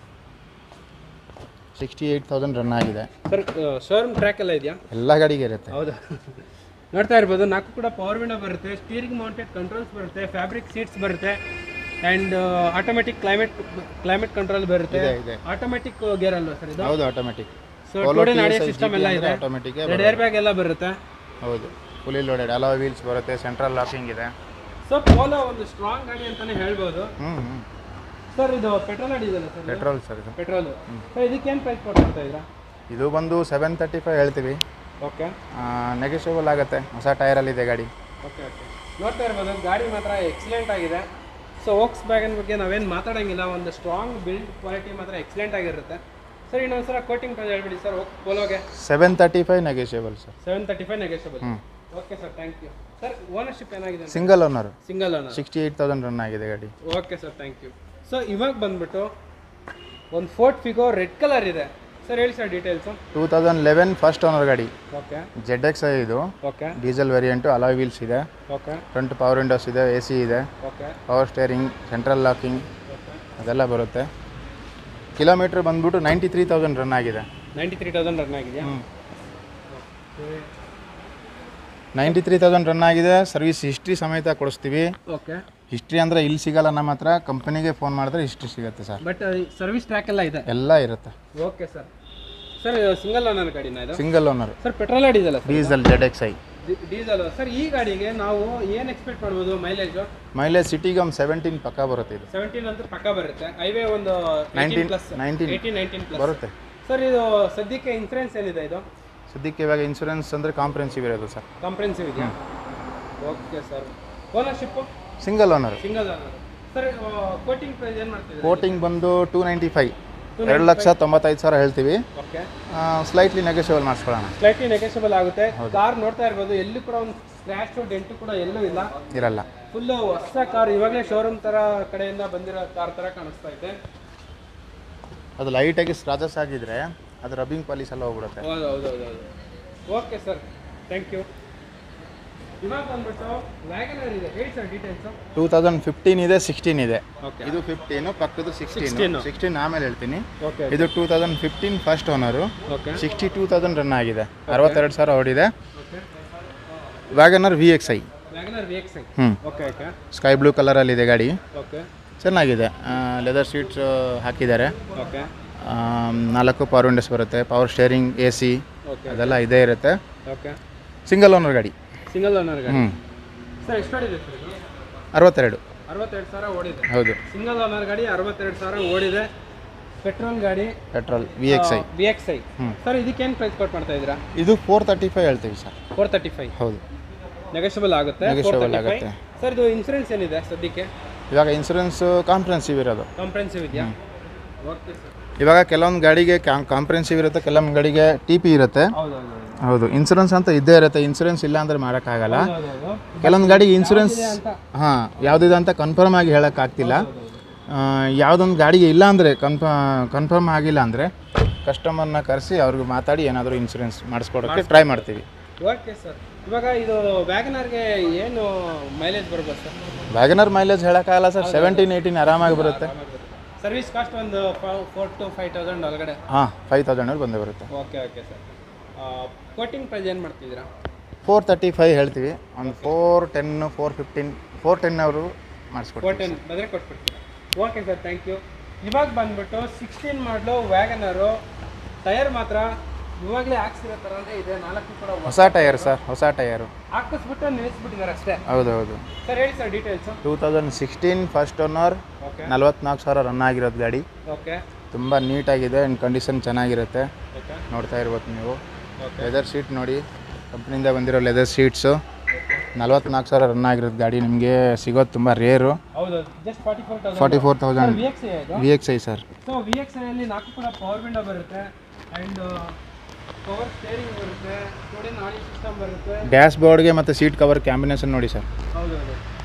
68,000 ರನ್ ಆಗಿದೆ ಸರ್ ಶೋರೂಮ್ ಟ್ರ್ಯಾಕ್ ಎಲ್ಲ ಇದೆಯಾ ಎಲ್ಲ ಗಾಡಿಗೆ ಇರುತ್ತೆ. ಹೌದಾ ನೋಡ್ತಾ ಇರ್ಬೋದು. 4 ಕೂಡ ಪವರ್ ವಿಂಡೋ ಬರುತ್ತೆ, ಸ್ಟೀರಿಂಗ್ ಮೌಂಟೆಡ್ ಕಂಟ್ರೋಲ್ಸ್ ಬರುತ್ತೆ, ಫ್ಯಾಬ್ರಿಕ್ ಸೀಟ್ಸ್ ಬರುತ್ತೆ ಆ್ಯಂಡ್ ಆಟೋಮೆಟಿಕ್ ಕ್ಲೈಮೇಟ್ ಕಂಟ್ರೋಲ್ ಬರುತ್ತೆ. ಆಟೋಮೆಟಿಕ್ ಗೇರ್ ಅಲ್ವಾ ಸರ್ ಇದು? ಹೌದು automatic. So two DIN audio system ಎಲ್ಲ ಇದೆ, ಆಟೋಮೆಟಿಕ್ ಏರ್ ಬ್ಯಾಗ್ ಎಲ್ಲ ಬರುತ್ತೆ. ಹೌದು ಫುಲ್ಲಿ ಲೋಡೆಡ್ ಅಲಾಯ್ ವೀಲ್ಸ್ ಬರುತ್ತೆ, ಸೆಂಟ್ರಲ್ ಲಾಕಿಂಗ್ ಇದೆ. ಸೊ ಪೋಲೋ ಒಂದು ಸ್ಟ್ರಾಂಗ್ ಗಾಡಿ ಅಂತಾನೆ ಹೇಳ್ಬೋದು. ಸರ್ ಇದು ಪೆಟ್ರೋಲ್ ಅಡಿದಲ್ಲ ಸರ್? ಪೆಟ್ರೋಲ್ ಸರ್ ಇದು ಪೆಟ್ರೋಲ್. ಸರ್ ಇದಕ್ಕೇನು ಪ್ರೈಸ್ ಕೊಡ್ತಾ ಇದ್ದೀರಾ? ಇದು ಬಂದು 735 ಹೇಳ್ತೀವಿ. ಓಕೆ ನೆಗೆಷಿಯಬಲ್ ಆಗುತ್ತೆ, ಹೊಸ ಟೈರಲ್ಲಿದೆ ಗಾಡಿ. ಓಕೆ ಓಕೆ ನೋಡ್ತಾ ಇರ್ಬೋದು ಗಾಡಿ ಮಾತ್ರ ಎಕ್ಸಲೆಂಟ್ ಆಗಿದೆ. ಸೊ ವೋಕ್ಸ್ ವ್ಯಾಗನ್ ಬಗ್ಗೆ ನಾವೇನು ಮಾತಾಡೋಂಗಿಲ್ಲ, ಒಂದು ಸ್ಟ್ರಾಂಗ್ ಬಿಲ್ಡ್ ಕ್ವಾಲಿಟಿ ಮಾತ್ರ ಎಕ್ಸಲೆಂಟ್ ಆಗಿರುತ್ತೆ. ಸರ್ ಇನ್ನೊಂದ್ಸಲ ಕೋಟಿಂಗ್ ಪ್ರೈಸ್ ಹೇಳ್ಬಿಡಿ ಸರ್ ಪೋಲೋಗೆ. 735 negotiable sir. 735 negotiable. Okay sir thank you. Sir ownership ಏನಾಗಿದೆ? Single owner. Single owner. 68,000 run ಆಗಿದೆ ಗಾಡಿ. Okay sir thank you. So ಇವಾಗ ಬಂದ್ಬಿಟ್ಟು ಒಂದು ಫೋರ್ಟ್ ಫಿಗೋ ರೆಡ್ ಕಲರ್ ಇದೆ ಸರ್, ಹೇಳಿ ಸರ್ ಡೀಟೇಲ್ಸು. 2011 ಫಸ್ಟ್ ಓನರ್ ಗಾಡಿ. ಓಕೆ ZXi ಇದು. Okay diesel variant, alloy wheels ಇದೆ, ಓಕೆ ಫ್ರಂಟ್ ಪವರ್ ವಿಂಡೋಸ್ ಇದೆ, AC ಇದೆ, okay power steering, central locking ಅದೆಲ್ಲ ಬರುತ್ತೆ. ಕಿಲೋಮೀಟ್ರ್ ಬಂದ್ಬಿಟ್ಟು 93,000 ರನ್ ಆಗಿದೆ. 93,000 ರನ್ ಆಗಿದೆಯಾ? 93,000 ರನ್ ಆಗಿದೆ. ಸರ್ವಿಸ್ ಹಿಸ್ಟ್ರಿ ಸಮೇತ ಕೊಡಿಸ್ತೀವಿ. ಓಕೆ ಹಿಸ್ಟ್ರಿ ಅಂದರೆ ಇಲ್ಲಿ ಸಿಗಲ್ಲ, ನಮ್ಮ ಹತ್ರ ಕಂಪನಿಗೆ ಫೋನ್ ಮಾಡಿದ್ರೆ ಹಿಸ್ಟ್ರಿ ಸಿಗುತ್ತೆ ಸರ್. ಬಟ್ ಸರ್ವಿಸ್ ಟ್ರ್ಯಾಕ್ ಎಲ್ಲ ಇದೆ? ಎಲ್ಲ ಇರುತ್ತೆ. Okay sir. Sir single owner ಗಾಡಿನ ಇದು? Single owner. ಸರ್ ಪೆಟ್ರೋಲ್ ಅಡಿದಲ್ಲ sir? Diesel ZXi. Diesel. Sir ಈ ಗಾಡಿಗೆ ನಾವು ಏನು ಎಕ್ಸ್ಪೆಕ್ಟ್ ಮಾಡ್ಬೋದು ಮೈಲೇಜು? ಮೈಲೇಜ್ ಸಿಟಿಗೆ ಒಂದು 17 ಪಕ್ಕ ಬರುತ್ತೆ. ಇದು 17 ಅಂತೂ ಪಕ್ಕ ಬರುತ್ತೆ. ಹೈವೇ ಒಂದು 19 18+ ಬರುತ್ತೆ. ಸರ್ ಇದು ಸದ್ಯಕ್ಕೆ ಇನ್ಸೂರೆನ್ಸ್ ಏನಿದೆ ಇದು? ಸದ್ಯಕ್ಕೆ ಇವಾಗ ಇನ್ಶೂರೆನ್ಸ್ ಅಂದರೆ ಕಾಂಪ್ರೆನ್ಸಿವ್ ಇರೋದು ಸರ್. ಕಾಂಪ್ರೆನ್ಸಿವ್ ಇದೆಯಾ? Okay sir. Ownership? Single owner. Single owner. Sir quoting price ಏನು ಮಾಡ್ತಿದ್ದೀರಾ? ಕೋಟಿಂಗ್ ಬಂದು 295, 2,95,000 ಹೇಳ್ತೀವಿ. ಓಕೆ ಸ್ಲೈಟ್ಲಿ ನೆಗೋಷಿಯಬಲ್ ಮಾಡಿಸ್ಕೊಳ್ಳೋಣ. ಸ್ಲೈಟ್ಲಿ ನೆಗೆಷಿಯಬಲ್ ಆಗುತ್ತೆ. ಕಾರ್ ನೋಡ್ತಾ ಇರ್ಬೋದು, ಎಲ್ಲೂ ಕೂಡ ಒಂದು ಸ್ಕ್ರ್ಯಾಚು ಡೆಂಟು ಕೂಡ ಎಲ್ಲೂ ಇಲ್ಲ, ಇರಲ್ಲ. ಫುಲ್ಲು ಹೊಸ ಕಾರ್, ಇವಾಗಲೇ ಶೋರೂಮ್ ಥರ ಕಡೆಯಿಂದ ಬಂದಿರೋ ಕಾರ್ ಥರ ಕಾಣಿಸ್ತಾ ಇದೆ. ಅದು ಲೈಟಾಗಿ ಸ್ಕ್ರಾಚಸ್ ಆಗಿದ್ರೆ ಅದು ರಬ್ಬಿಂಗ್ ಪಾಲಿಸ್ ಎಲ್ಲ ಹೋಗ್ಬಿಡುತ್ತೆ. ಹೌದು ಹೌದು ಹೌದು ಹೌದು. Okay sir thank you. ಇವಾಗ ಬಂದ್ಬಿಟ್ಟು ವ್ಯಾಗನರ್ ಇದೆ, ಹೇಳಿ ಸರ್ ಡೀಟೇಲ್ಸು. 2015 ಇದೆ, 16 ಇದೆ. ಓಕೆ ಇದು 15, ಪಕ್ಕದು 16 ಆಮೇಲೆ ಹೇಳ್ತೀನಿ. ಓಕೆ ಇದು 2015 ಫಸ್ಟ್ ಓನರು. ಓಕೆ 62,000 ರನ್ ಆಗಿದೆ, 62,000 ಓಡಿದೆ. Okay Wagon R VXi. Wagon R VXi. Okay okay sky blue ಕಲರಲ್ಲಿದೆ ಗಾಡಿ, ಓಕೆ ಚೆನ್ನಾಗಿದೆ. ಲೆದರ್ ಸೀಟ್ಸ್ ಹಾಕಿದ್ದಾರೆ. ಓಕೆ 4 ಪವರ್ ವಿಂಡೋಸ್ ಬರುತ್ತೆ, ಪವರ್ ಸ್ಟೇರಿಂಗ್, AC ಓಕೆ ಅದೆಲ್ಲ ಇದೇ ಇರುತ್ತೆ. ಓಕೆ ಸಿಂಗಲ್ ಓನರ್ ಗಾಡಿ. ಸಿಂಗಲ್ ಓನರ್ ಗಾಡಿ. ಸರ್ ಎಷ್ಟು ಓಡಿದೆ ಸರ್ ಇದು? 62. 62,000 ಓಡಿದೆ. ಹೌದು ಸಿಂಗಲ್ ಓನರ್ ಗಾಡಿ, 62,000 ಓಡಿದೆ. ಪೆಟ್ರೋಲ್ ಗಾಡಿ, ಪೆಟ್ರೋಲ್ VXi. ಸರ್ ಇದಕ್ಕೇನು ಪ್ರೈಸ್ ಕೊಟ್ಟು ಮಾಡ್ತಾ ಇದ್ದೀರಾ? ಇದು 435 ಹೇಳ್ತೀವಿ ಸರ್. 435. ಹೌದು ನೆಗೋಷಿಯಬಲ್ ಆಗುತ್ತೆ. ನೆಗೋಷಿಯಬಲ್ ಆಗುತ್ತೆ. ಸರ್ ಇದು ಇನ್ಸೂರೆನ್ಸ್ ಏನಿದೆ ಸದ್ಯಕ್ಕೆ? ಇವಾಗ ಇನ್ಸೂರೆನ್ಸ್ ಕಾಂಪ್ರೆನ್ಸಿವ್ ಇರೋದು. ಕಾಂಪ್ರೆನ್ಸಿವ್ ಇದೆಯಾ? Okay sir. ಇವಾಗ ಕೆಲವೊಂದು ಗಾಡಿಗೆ ಕಾಂಪ್ರೆನ್ಸಿವ್ ಇರುತ್ತೆ, ಕೆಲವೊಂದು ಗಾಡಿಗೆ TP ಇರುತ್ತೆ. ಹೌದು ಹೌದು ಇನ್ಸೂರೆನ್ಸ್ ಅಂತ ಇದ್ದೇ ಇರುತ್ತೆ. ಇನ್ಸೂರೆನ್ಸ್ ಇಲ್ಲ ಅಂದರೆ ಮಾಡೋಕ್ಕಾಗಲ್ಲ. ಕೆಲವೊಂದು ಗಾಡಿಗೆ ಇನ್ಸೂರೆನ್ಸ್ ಯಾವುದಿದೆ ಅಂತ ಕನ್ಫರ್ಮ್ ಆಗಿ ಹೇಳೋಕ್ಕಾಗ್ತಿಲ್ಲ. ಯಾವುದೊಂದು ಗಾಡಿಗೆ ಇಲ್ಲ ಅಂದರೆ ಕನ್ಫರ್ಮ್ ಆಗಿಲ್ಲ ಅಂದರೆ ಕಸ್ಟಮರ್ನ ಕರೆಸಿ ಅವ್ರಿಗೆ ಮಾತಾಡಿ ಏನಾದರೂ ಇನ್ಸೂರೆನ್ಸ್ ಮಾಡಿಸ್ಕೊಡೋಕ್ಕೆ ಟ್ರೈ ಮಾಡ್ತೀವಿ. Okay sir. ಇವಾಗ ಇದು ವ್ಯಾಗನರ್ಗೆ ಏನು ಮೈಲೇಜ್ ಬರ್ಬೋದು ಸರ್? ವ್ಯಾಗನರ್ ಮೈಲೇಜ್ ಹೇಳೋಕ್ಕಾಗಲ್ಲ ಸರ್, 17-18 ಆರಾಮಾಗಿ ಬರುತ್ತೆ. ಸರ್ವಿಸ್ ಕಾಸ್ಟ್ ಒಂದು 4,000 to 5,000 ಒಳಗಡೆ. 5,000 ಬಂದೇ ಬರುತ್ತೆ. Okay okay sir. Quoting price ಏನು ಮಾಡ್ತಿದ್ದೀರಾ? 435 ಹೇಳ್ತೀವಿ. ಒಂದು 410, 415, 410 ಅವರು ಮಾಡಿಸ್ಕೊಡ್ತೀವಿ. 410 ಬಂದರೆ ಕೊಟ್ಬಿಡ್ತೀರಾ? Okay sir thank you. ಇವಾಗ ಬಂದ್ಬಿಟ್ಟು 16 ಮಾಡಲು ವ್ಯಾಗನರು. ಟೈರ್ ಮಾತ್ರ ಇವಾಗಲೇ ಹಾಕ್ಸಿರೋ ಥರನೇ ಇದೆ, 4 ಕೂಡ ಹೊಸ ಟೈರ್ ಸರ್, ಹೊಸ ಟೈರು ಹಾಕಿಸ್ಬಿಟ್ಟು ನಿಲ್ಲಿಸ್ಬಿಟ್ಟಿದ್ದಾರೆ ಅಷ್ಟೇ. ಹೌದು ಹೌದು ಸರ್ ಹೇಳಿ sir details. 2016 first owner, okay 44,000 run ಆಗಿರೋದು ಗಾಡಿ. ಓಕೆ ತುಂಬ ನೀಟಾಗಿದೆ ಆ್ಯಂಡ್ ಕಂಡೀಷನ್ ಚೆನ್ನಾಗಿರುತ್ತೆ. ಓಕೆ ನೋಡ್ತಾ ಇರ್ಬೋದು ನೀವು. ಓಕೆ ಲೆದರ್ ಶೀಟ್ ನೋಡಿ, ಕಂಪ್ನಿಯಿಂದ ಬಂದಿರೋ ಲೆದರ್ ಶೀಟ್ಸು. 44,000 ರನ್ ಆಗಿರೋದು ಗಾಡಿ ನಿಮಗೆ ಸಿಗೋದು ತುಂಬ ರೇರು. ಹೌದು just 44,000. 44,000 VXi sir. So VXi ಅಲ್ಲಿ 4 ಕೂಡ ಪವರ್ ವಿಂಡೋ ಬರುತ್ತೆ ಆ್ಯಂಡ್ ಪವರ್ ಸ್ಟೇರಿಂಗ್ ಬರುತ್ತೆ, ಟೋಡೆನ್ ಆಡಿಯೋ ಸಿಸ್ಟಮ್ ಬರುತ್ತೆ. ಡ್ಯಾಶ್ ಬೋರ್ಡ್ಗೆ ಮತ್ತು ಸೀಟ್ ಕವರ್ ಕಾಂಬಿನೇಷನ್ ನೋಡಿ ಸರ್, ಹೌದು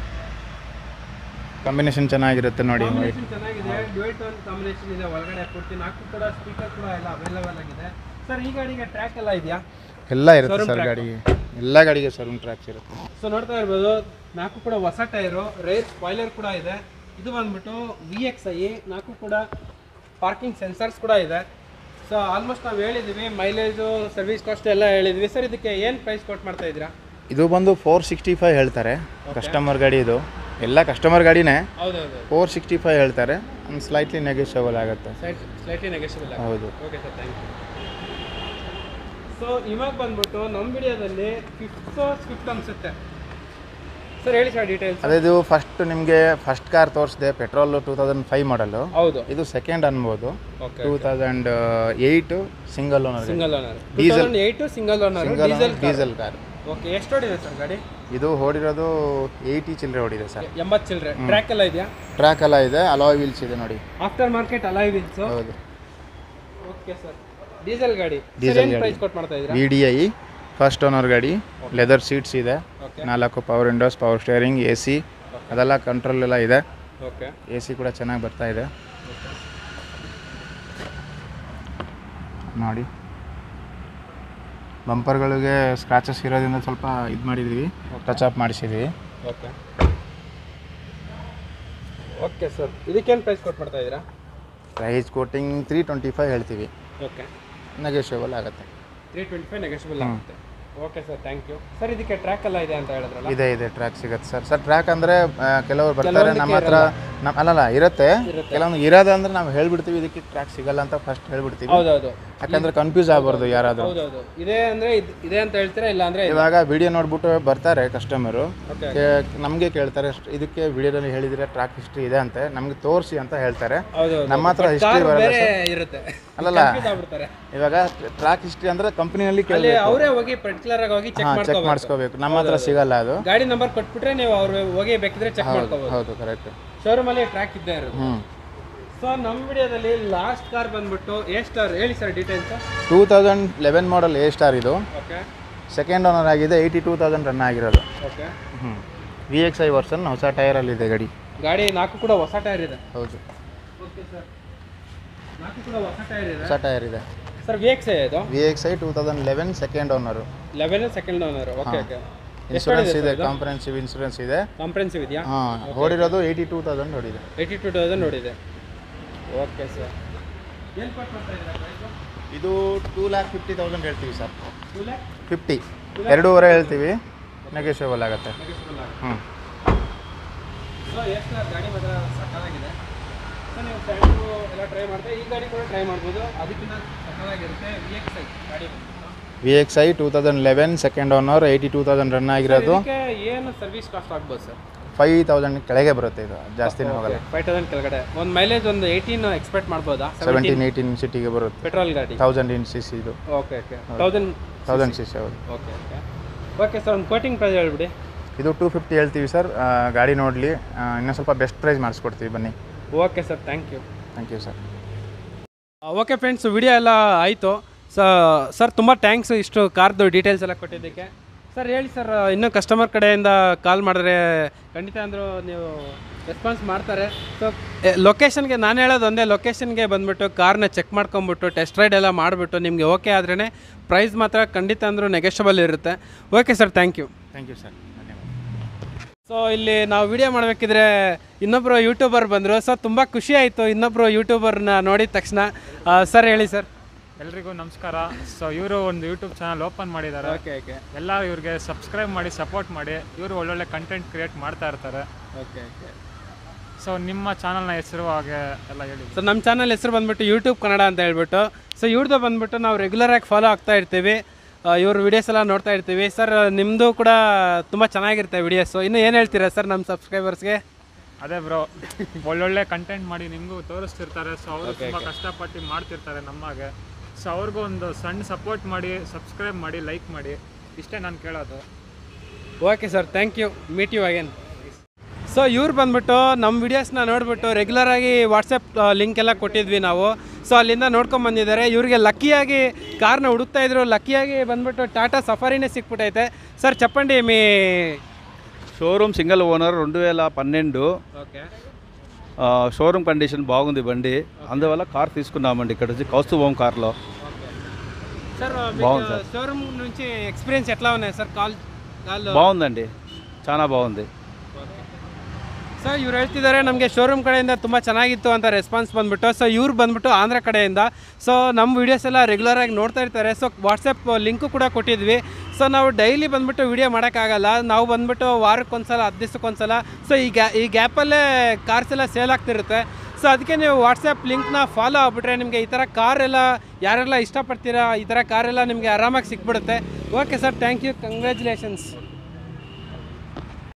ಕಾಂಬಿನೇಷನ್ ಚೆನ್ನಾಗಿರುತ್ತೆ ನೋಡಿ. ಕಾಂಬಿನೇಷನ್ ಚೆನ್ನಾಗಿದೆ, ಡ್ಯುಯಲ್ ಟೋನ್ ಕಾಂಬಿನೇಷನ್ ಇದೆ ಒಳಗಡೆ. ಪೂರ್ತಿ 4 ಕೂಡ ಸ್ಪೀಕರ್ ಕೂಡ ಎಲ್ಲ ಅವೈಲೇಬಲ್ ಆಗಿದೆ. ಸರ್ ಈ ಗಾಡಿಗೆ ಟ್ರ್ಯಾಕ್ ಎಲ್ಲ ಇದೆಯಾ? ಎಲ್ಲ ಇರುತ್ತೆ ಸರ್ ಗಾಡಿಗೆ, ಎಲ್ಲ ಗಾಡಿಗೆ ಸರ್ ಟ್ರ್ಯಾಕ್ಸ್ ಇರುತ್ತೆ. ಸೊ ನೋಡ್ತಾ ಇರ್ಬೋದು 4 ಕೂಡ ಹೊಸ ಟೈರು, ರೇರ್ ಸ್ಪಾಯ್ಲರ್ ಕೂಡ ಇದೆ. ಇದು ಬಂದ್ಬಿಟ್ಟು VXi 4 ಕೂಡ ಪಾರ್ಕಿಂಗ್ ಸೆನ್ಸರ್ಸ್ ಕೂಡ ಇದೆ. ಸೊ ಆಲ್ಮೋಸ್ಟ್ ನಾವು ಹೇಳಿದ್ವಿ ಮೈಲೇಜು ಸರ್ವಿಸ್ ಕಾಸ್ಟ್ ಎಲ್ಲ ಹೇಳಿದ್ವಿ ಸರ್. ಇದಕ್ಕೆ ಏನು ಪ್ರೈಸ್ ಕೊಟ್ಟು ಮಾಡ್ತಾ ಇದ್ದೀರಾ? ಇದು ಬಂದು 465 ಹೇಳ್ತಾರೆ ಕಸ್ಟಮರ್ ಗಾಡಿ. ಇದು ಎಲ್ಲ ಕಸ್ಟಮರ್ ಗಾಡಿನೇ. ಹೌದೌದು 465 ಹೇಳ್ತಾರೆ. ಒಂದು ಸ್ಲೈಟ್ಲಿ ನೆಗೋಷಿಯಬಲ್ ಆಗುತ್ತೆ. Slightly negotiable. ಹೌದು. Okay sir, thank you. So ಇವಾಗ ಬಂದ್ಬಿಟ್ಟು ನಮ್ಮ ವಿಡಿಯೋದಲ್ಲಿ ಸ್ವಿಫ್ಟ್ ಅನಿಸುತ್ತೆ ಸರ್, ಹೇಳಿ ಸರ್ ಡೀಟೇಲ್ಸ್. ಅದೇ ಇದು ನಿಮಗೆ ಫಸ್ಟ್ ಕಾರ್ ತೋರಿಸಿದೆ, ಪೆಟ್ರೋಲ್ 2005 ಮಾಡಲು. ಹೌದು. ಇದು ಸೆಕೆಂಡ್ ಅನ್ಬೋದು. 2008 single owner. Single owner. Diesel 2008 single owner diesel car. Okay, ಎಷ್ಟು ಓಡಿದೆ ಸರ್ ಗಾಡಿ? ಇದು ಓಡಿರೋದು 80 ಚಿಲ್ಲರೆ ಓಡಿದೆ ಸರ್. 80 ಚಿಲ್ಲರೆ. ಟ್ರ್ಯಾಕ್ ಎಲ್ಲ ಇದೆಯಾ? ಟ್ರ್ಯಾಕ್ ಎಲ್ಲ ಇದೆ, ಅಲಾಯ್ ವೀಲ್ಸ್ ಇದೆ ನೋಡಿ. After market alloy wheels. ಹೌದು. ಓಕೆ ಸರ್, ಡೀಸೆಲ್ ಗಾಡಿ. ಡೀಸೆಲ್ ಏನು ಪ್ರೈಸ್ ಕೊಟ್ಟು ಮಾಡ್ತಾ ಇದ್ದೀರಾ? VDI ಫಸ್ಟ್ ಓನರ್ ಗಾಡಿ. ಲೆದರ್ ಸೀಟ್ಸ್ ಇದೆ, 4 power windows, power steering, AC ಅದೆಲ್ಲ ಕಂಟ್ರೋಲ್ ಎಲ್ಲ ಇದೆ. ಓಕೆ, AC ಕೂಡ ಚೆನ್ನಾಗಿ ಬರ್ತಾ ಇದೆ ನೋಡಿ. ಬಂಪರ್ಗಳಿಗೆ ಸ್ಕ್ರಾಚಸ್ ಇರೋದ್ರಿಂದ ಸ್ವಲ್ಪ ಇದು ಮಾಡಿದ್ವಿ, ಟಚ್ ಅಪ್ ಮಾಡಿಸಿದ್ವಿ. ಓಕೆ ಓಕೆ ಸರ್, ಇದಕ್ಕೇನು ಪ್ರೈಸ್ ಕೊಟ್ಟು ಮಾಡ್ತಾ ಇದ್ದೀರಾ? ಪ್ರೈಸ್ ಕೋಟಿಂಗ್ 325 ಹೇಳ್ತೀವಿ. ಓಕೆ, ನೆಗೋಷಿಯಬಲ್ ಆಗುತ್ತೆ. 325 ನೆಗೋಷಿಯಬಲ್ ಆಗುತ್ತೆ. Okay sir, thank you sir. ಇದಕ್ಕೆ ಟ್ರ್ಯಾಕ್ ಎಲ್ಲ ಇದೆ ಅಂತ ಹೇಳಿದ್ರಲ್ಲ? ಇದೆ ಟ್ರ್ಯಾಕ್ ಸಿಗುತ್ತೆ ಸರ್. ಟ್ರ್ಯಾಕ್ ಅಂದರೆ ಕೆಲವರು ಬರ್ತಾರೆ ನಮ್ಮ ಹತ್ರ, ಅಲ್ಲಲ್ಲ ಇರುತ್ತೆ. ಕೆಲವೊಂದು ಇರೋದು ಅಂದರೆ ನಾವು ಹೇಳ್ಬಿಡ್ತೀವಿ ಇದಕ್ಕೆ ಟ್ರ್ಯಾಕ್ ಸಿಗಲ್ಲ ಅಂತ ಫಸ್ಟ್ ಹೇಳ್ಬಿಡ್ತೀವಿ. ಹೌದೌದು, ಯಾಕಂದ್ರೆ ಕನ್ಫ್ಯೂಸ್ ಆಗಬಾರ್ದು ಯಾರಾದರೂ. ಹೌದೌದು, ಇದೆ ಅಂದರೆ ಇದೆ ಅಂತ ಹೇಳ್ತೀರಾ, ಇಲ್ಲ ಅಂದರೆ ಇವಾಗ ವಿಡಿಯೋ ನೋಡ್ಬಿಟ್ಟು ಬರ್ತಾರೆ ಕಸ್ಟಮರು, ನಮಗೆ ಕೇಳ್ತಾರೆ ಇದಕ್ಕೆ ವಿಡಿಯೋದಲ್ಲಿ ಹೇಳಿದ್ರೆ ಟ್ರ್ಯಾಕ್ ಹಿಸ್ಟ್ರಿ ಇದೆ ಅಂತ ನಮಗೆ ತೋರಿಸಿ ಅಂತ ಹೇಳ್ತಾರೆ. ನಮ್ಮ ಹತ್ರ ಹಿಸ್ಟ್ರಿ ಬರಲ್ಲ ಇರುತ್ತೆ. ಅಲ್ಲಲ್ಲ, ಇವಾಗ ಟ್ರ್ಯಾಕ್ ಹಿಸ್ಟ್ರಿ ಅಂದ್ರೆ ಕಂಪನಿಯಲ್ಲಿ ಅವರೇ ಹೋಗಿ ಪರ್ಟಿಕ್ಯುಲರ್ ಆಗಿ ಹೋಗಿ ಚೆಕ್ ಮಾಡಿಸ್ಕೋಬೇಕು. ನಮ್ಮ ಹತ್ರ ಸಿಗಲ್ಲ ಅದು. ಗಾಡಿ ನಂಬರ್ ಕೊಟ್ಬಿಟ್ರೆ ನೀವು ಅವ್ರು ಹೋಗಿ ಬೇಕಿದ್ರೆ ಚೆಕ್ ಮಾಡ್ಕೋಬಹುದು. ಹೌದು, ಕರೆಕ್ಟ್. ಶೋರೂಮ್ ಅಲ್ಲಿ ಟ್ರ್ಯಾಕ್ ಇದ್ದೇ ಇರುತ್ತೆ. ಸೊ ನಮ್ಮ ವಿಡಿಯೋದಲ್ಲಿ ಲಾಸ್ಟ್ ಕಾರ್ ಬಂದ್ಬಿಟ್ಟು A ಸ್ಟಾರ್. ಹೇಳಿ sir details. 2011 model A Star ಇದು. ಓಕೆ, ಸೆಕೆಂಡ್ ಓನರ್ ಆಗಿದೆ, 82,000 ರನ್ ಆಗಿರೋದು. ಓಕೆ, VXi ವರ್ಷನ್ ಹೊಸ ಟೈರಲ್ಲಿ ಇದೆ ಗಾಡಿ. 4 ಕೂಡ ಹೊಸ ಟೈರ್ ಇದೆ. ಹೌದು. ಓಕೆ ಸರ್, 4 ಕೂಡ ಹೊಸ ಟೈರ್ ಇದೆ. ಹೊಸ ಟೈರ್ ಇದೆ ಸರ್. VXi ಇದು? VXi 2011 second owner. 11 second owner. Okay okay. Insurance ಇದೆ, ಕಾಂಪ್ರಹೆನ್ಸಿವ್ ಇನ್ಶೂರೆನ್ಸ್ ಇದೆ. ಕಾಂಪ್ರಹೆನ್ಸಿವ್ ಇದೆಯಾ? ಓಡಿರೋದು 82,000 ಓಡಿದೆ. 82,000 ಓಡಿದೆ. ಓಕೆ ಸರ್, ಏನು ಕೊಟ್ಟು ಮಾಡ್ತಾ ಇದ್ದೀರಾ ಪ್ರೈಸು? ಇದು 2,50,000 ಹೇಳ್ತೀವಿ ಸರ್. 2,50,000 2.5 ಹೇಳ್ತೀವಿ, ನೆಗೋಷಿಯಬಲ್ ಆಗುತ್ತೆ. ಸೊ ಎಷ್ಟು ಗಾಡಿ ಮಾತ್ರ ಸಕ್ಕತ್ತಾಗಿದೆ. ಸೊ ನೀವು ಸ್ಟ್ಯಾಂಡು ಎಲ್ಲ ಟ್ರೈ ಮಾಡಿದ್ರೆ ಈ ಗಾಡಿ ಕೂಡ ಟ್ರೈ ಮಾಡ್ಬೋದು, ಅದಕ್ಕಿಂತ ಸಕ್ಕತ್ತಾಗಿರುತ್ತೆ. VXi 2011 ಸೆಕೆಂಡ್ ಓನರ್, 82,000 ರನ್ ಆಗಿರೋದು. ಏನು ಸರ್ವಿಸ್ ಕಾಸ್ಟ್ ಆಗ್ಬೋದು ಸರ್? 5,000 ಕೆಳಗೆ ಬರುತ್ತೆ, ಇದು ಜಾಸ್ತಿನೇ ಹೋಗಲ್ಲ. 5,000 ಕೆಳಗಡೆ. ಒಂದು ಮೈಲೇಜ್ ಒಂದು 18 ಎಕ್ಸ್ಪೆಕ್ಟ್ ಮಾಡ್ಬೋದಾ? 17-18 ಸಿಟಿಗೆ ಬರುತ್ತೆ. ಪೆಟ್ರೋಲ್ ಗಾಡಿ 1000 cc ಇದು. Okay okay, 1000 cc. ಹೌದು. ಓಕೆ ಓಕೆ ಓಕೆ ಸರ್, ಒಂದು ಕೋಟಿಂಗ್ ಪ್ರೈಸ್ ಹೇಳ್ಬಿಡಿ. ಇದು 250 ಹೇಳ್ತೀವಿ ಸರ್. ಗಾಡಿ ನೋಡಲಿ, ಇನ್ನೂ ಸ್ವಲ್ಪ ಬೆಸ್ಟ್ ಪ್ರೈಸ್ ಮಾಡಿಸ್ಕೊಡ್ತೀವಿ, ಬನ್ನಿ. Okay sir, thank you sir. Okay friends, video ಎಲ್ಲ ಆಯಿತು. ಸರ್ ತುಂಬ ಥ್ಯಾಂಕ್ಸ್ ಇಷ್ಟು ಕಾರ್ದು ಡೀಟೇಲ್ಸ್ ಎಲ್ಲ ಕೊಟ್ಟಿದ್ದಕ್ಕೆ. ಸರ್ ಹೇಳಿ ಸರ್, ಇನ್ನೂ ಕಸ್ಟಮರ್ ಕಡೆಯಿಂದ ಕಾಲ್ ಮಾಡಿದ್ರೆ ಖಂಡಿತ ಅಂದರೂ ನೀವು ರೆಸ್ಪಾನ್ಸ್ ಮಾಡ್ತಾರೆ. ಸೊ ಲೊಕೇಶನ್ಗೆ ನಾನು ಹೇಳೋದು ಒಂದೇ, ಲೊಕೇಶನ್ಗೆ ಬಂದುಬಿಟ್ಟು ಕಾರ್ನ ಚೆಕ್ ಮಾಡ್ಕೊಂಬಿಟ್ಟು ಟೆಸ್ಟ್ ರೈಡ್ ಎಲ್ಲ ಮಾಡಿಬಿಟ್ಟು ನಿಮಗೆ ಓಕೆ ಆದ್ರೇ ಪ್ರೈಸ್ ಮಾತ್ರ ಖಂಡಿತ ಅಂದರೂ ನೆಗೋಷಿಯಬಲ್ ಇರುತ್ತೆ. Okay sir, thank you sir. So ಇಲ್ಲಿ ನಾವು ವಿಡಿಯೋ ಮಾಡಬೇಕಿದ್ರೆ ಇನ್ನೊಬ್ಬರು ಯೂಟ್ಯೂಬರ್ ಬಂದರು. ಸೊ ತುಂಬ ಖುಷಿ ಆಯಿತು ಇನ್ನೊಬ್ಬರು ಯೂಟ್ಯೂಬರ್ನ ನೋಡಿದ ತಕ್ಷಣ. ಸರ್ ಹೇಳಿ ಸರ್. ಎಲ್ರಿಗೂ ನಮಸ್ಕಾರ. ಸೊ ಇವರು ಒಂದು ಯೂಟ್ಯೂಬ್ ಚಾನಲ್ ಓಪನ್ ಮಾಡಿದ್ದಾರೆ. Okay okay. ಎಲ್ಲ ಇವ್ರಿಗೆ ಸಬ್ಸ್ಕ್ರೈಬ್ ಮಾಡಿ ಸಪೋರ್ಟ್ ಮಾಡಿ. ಇವರು ಒಳ್ಳೊಳ್ಳೆ ಕಂಟೆಂಟ್ ಕ್ರಿಯೇಟ್ ಮಾಡ್ತಾ ಇರ್ತಾರೆ. Okay okay. ಸೊ ನಿಮ್ಮ ಚಾನಲ್ನ ಹೆಸರು ಹಾಗೆ ಎಲ್ಲ ಹೇಳಿ. ಸೊ ನಮ್ಮ ಚಾನಲ್ ಹೆಸರು ಬಂದ್ಬಿಟ್ಟು ಯೂಟ್ಯೂಬ್ ಕನ್ನಡ ಅಂತ ಹೇಳ್ಬಿಟ್ಟು. ಸೊ ಇವ್ರದ್ದು ಬಂದ್ಬಿಟ್ಟು ನಾವು ರೆಗ್ಯುಲರಾಗಿ ಫಾಲೋ ಆಗ್ತಾ ಇರ್ತೀವಿ, ಇವ್ರ ವಿಡಿಯೋಸ್ ಎಲ್ಲ ನೋಡ್ತಾ ಇರ್ತೀವಿ. ಸರ್ ನಿಮ್ಮದು ಕೂಡ ತುಂಬ ಚೆನ್ನಾಗಿರುತ್ತೆ ವಿಡಿಯೋಸು. ಇನ್ನು ಏನು ಹೇಳ್ತೀರಾ ಸರ್ ನಮ್ಮ ಸಬ್ಸ್ಕ್ರೈಬರ್ಸ್ಗೆ? ಅದೇ ಬ್ರೋ, ಒಳ್ಳೊಳ್ಳೆ ಕಂಟೆಂಟ್ ಮಾಡಿ ನಿಮಗೂ ತೋರಿಸ್ತಿರ್ತಾರೆ. ಸೊ ಅವರು ತುಂಬ ಕಷ್ಟಪಟ್ಟು ಮಾಡ್ತಿರ್ತಾರೆ ನಮಗೆ. ಸೊ ಅವ್ರಿಗೂ ಒಂದು ಸಣ್ಣ ಸಪೋರ್ಟ್ ಮಾಡಿ, ಸಬ್ಸ್ಕ್ರೈಬ್ ಮಾಡಿ, ಲೈಕ್ ಮಾಡಿ, ಇಷ್ಟೇ ನಾನು ಕೇಳೋದು. Okay sir, thank you. Meet you again. So ಇವ್ರು ಬಂದ್ಬಿಟ್ಟು ನಮ್ಮ ವೀಡಿಯೋಸ್ನ ನೋಡಿಬಿಟ್ಟು ರೆಗ್ಯುಲರಾಗಿ ವಾಟ್ಸಪ್ ಲಿಂಕ್ ಎಲ್ಲ ಕೊಟ್ಟಿದ್ವಿ ನಾವು. ಸೊ ಅಲ್ಲಿಂದ ನೋಡ್ಕೊಂಬಂದಿದ್ದಾರೆ. ಇವ್ರಿಗೆ ಲಕ್ಕಿಯಾಗಿ ಕಾರ್ನ ಹುಡುಕ್ತಾ ಇದ್ರು, ಲಕ್ಕಿಯಾಗಿ ಬಂದ್ಬಿಟ್ಟು ಟಾಟಾ ಸಫಾರಿನೇ ಸಿಕ್ಬಿಟ್ಟೈತೆ. సార్ చెప్పండి మీ showroom single owner 2012. Okay. Showroom condition బాగుంది బండి, అందువల్ల కార్ తీసుకున్నామండి ఇక్కడ నుంచి కౌస్తుభం కార్లో. సార్ బాగుంది సార్. షోరూమ్ నుంచి ఎక్స్పీరియన్స్ ఎట్లా ఉన్నాయి సార్? కాల్ బాగుందండి, చాలా బాగుంది. ಸೊ ಇವ್ರು ಹೇಳ್ತಿದ್ದಾರೆ ನಮಗೆ ಶೋರೂಮ್ ಕಡೆಯಿಂದ ತುಂಬ ಚೆನ್ನಾಗಿತ್ತು ಅಂತ ರೆಸ್ಪಾನ್ಸ್ ಬಂದುಬಿಟ್ಟು. ಸೊ ಇವ್ರು ಬಂದುಬಿಟ್ಟು ಆಂಧ್ರ ಕಡೆಯಿಂದ. ಸೊ ನಮ್ಮ ವೀಡಿಯೋಸ್ ಎಲ್ಲ ರೆಗ್ಯುಲರಾಗಿ ನೋಡ್ತಾ ಇರ್ತಾರೆ. ಸೊ ವಾಟ್ಸಪ್ ಲಿಂಕು ಕೂಡ ಕೊಟ್ಟಿದ್ವಿ. ಸೊ ನಾವು ಡೈಲಿ ಬಂದುಬಿಟ್ಟು ವೀಡಿಯೋ ಮಾಡೋಕ್ಕಾಗಲ್ಲ, ನಾವು ಬಂದುಬಿಟ್ಟು ವಾರಕ್ಕೊಂದ್ಸಲ 10 ದಿವಸಕ್ಕೊಂದ್ಸಲ. ಸೊ ಈ ಗ್ಯಾಪಲ್ಲೇ ಕಾರ್ಸ್ ಎಲ್ಲ ಸೇಲ್ ಆಗ್ತಿರುತ್ತೆ. ಸೊ ಅದಕ್ಕೆ ನೀವು ವಾಟ್ಸಪ್ ಲಿಂಕ್ನ ಫಾಲೋ ಆಗಿಬಿಟ್ರೆ ನಿಮಗೆ ಈ ಥರ ಕಾರೆಲ್ಲ ಯಾರೆಲ್ಲ ಇಷ್ಟಪಡ್ತೀರಾ ಈ ಥರ ಕಾರೆಲ್ಲ ನಿಮಗೆ ಆರಾಮಾಗಿ ಸಿಕ್ಬಿಡುತ್ತೆ. Okay sir, thank you, congratulations.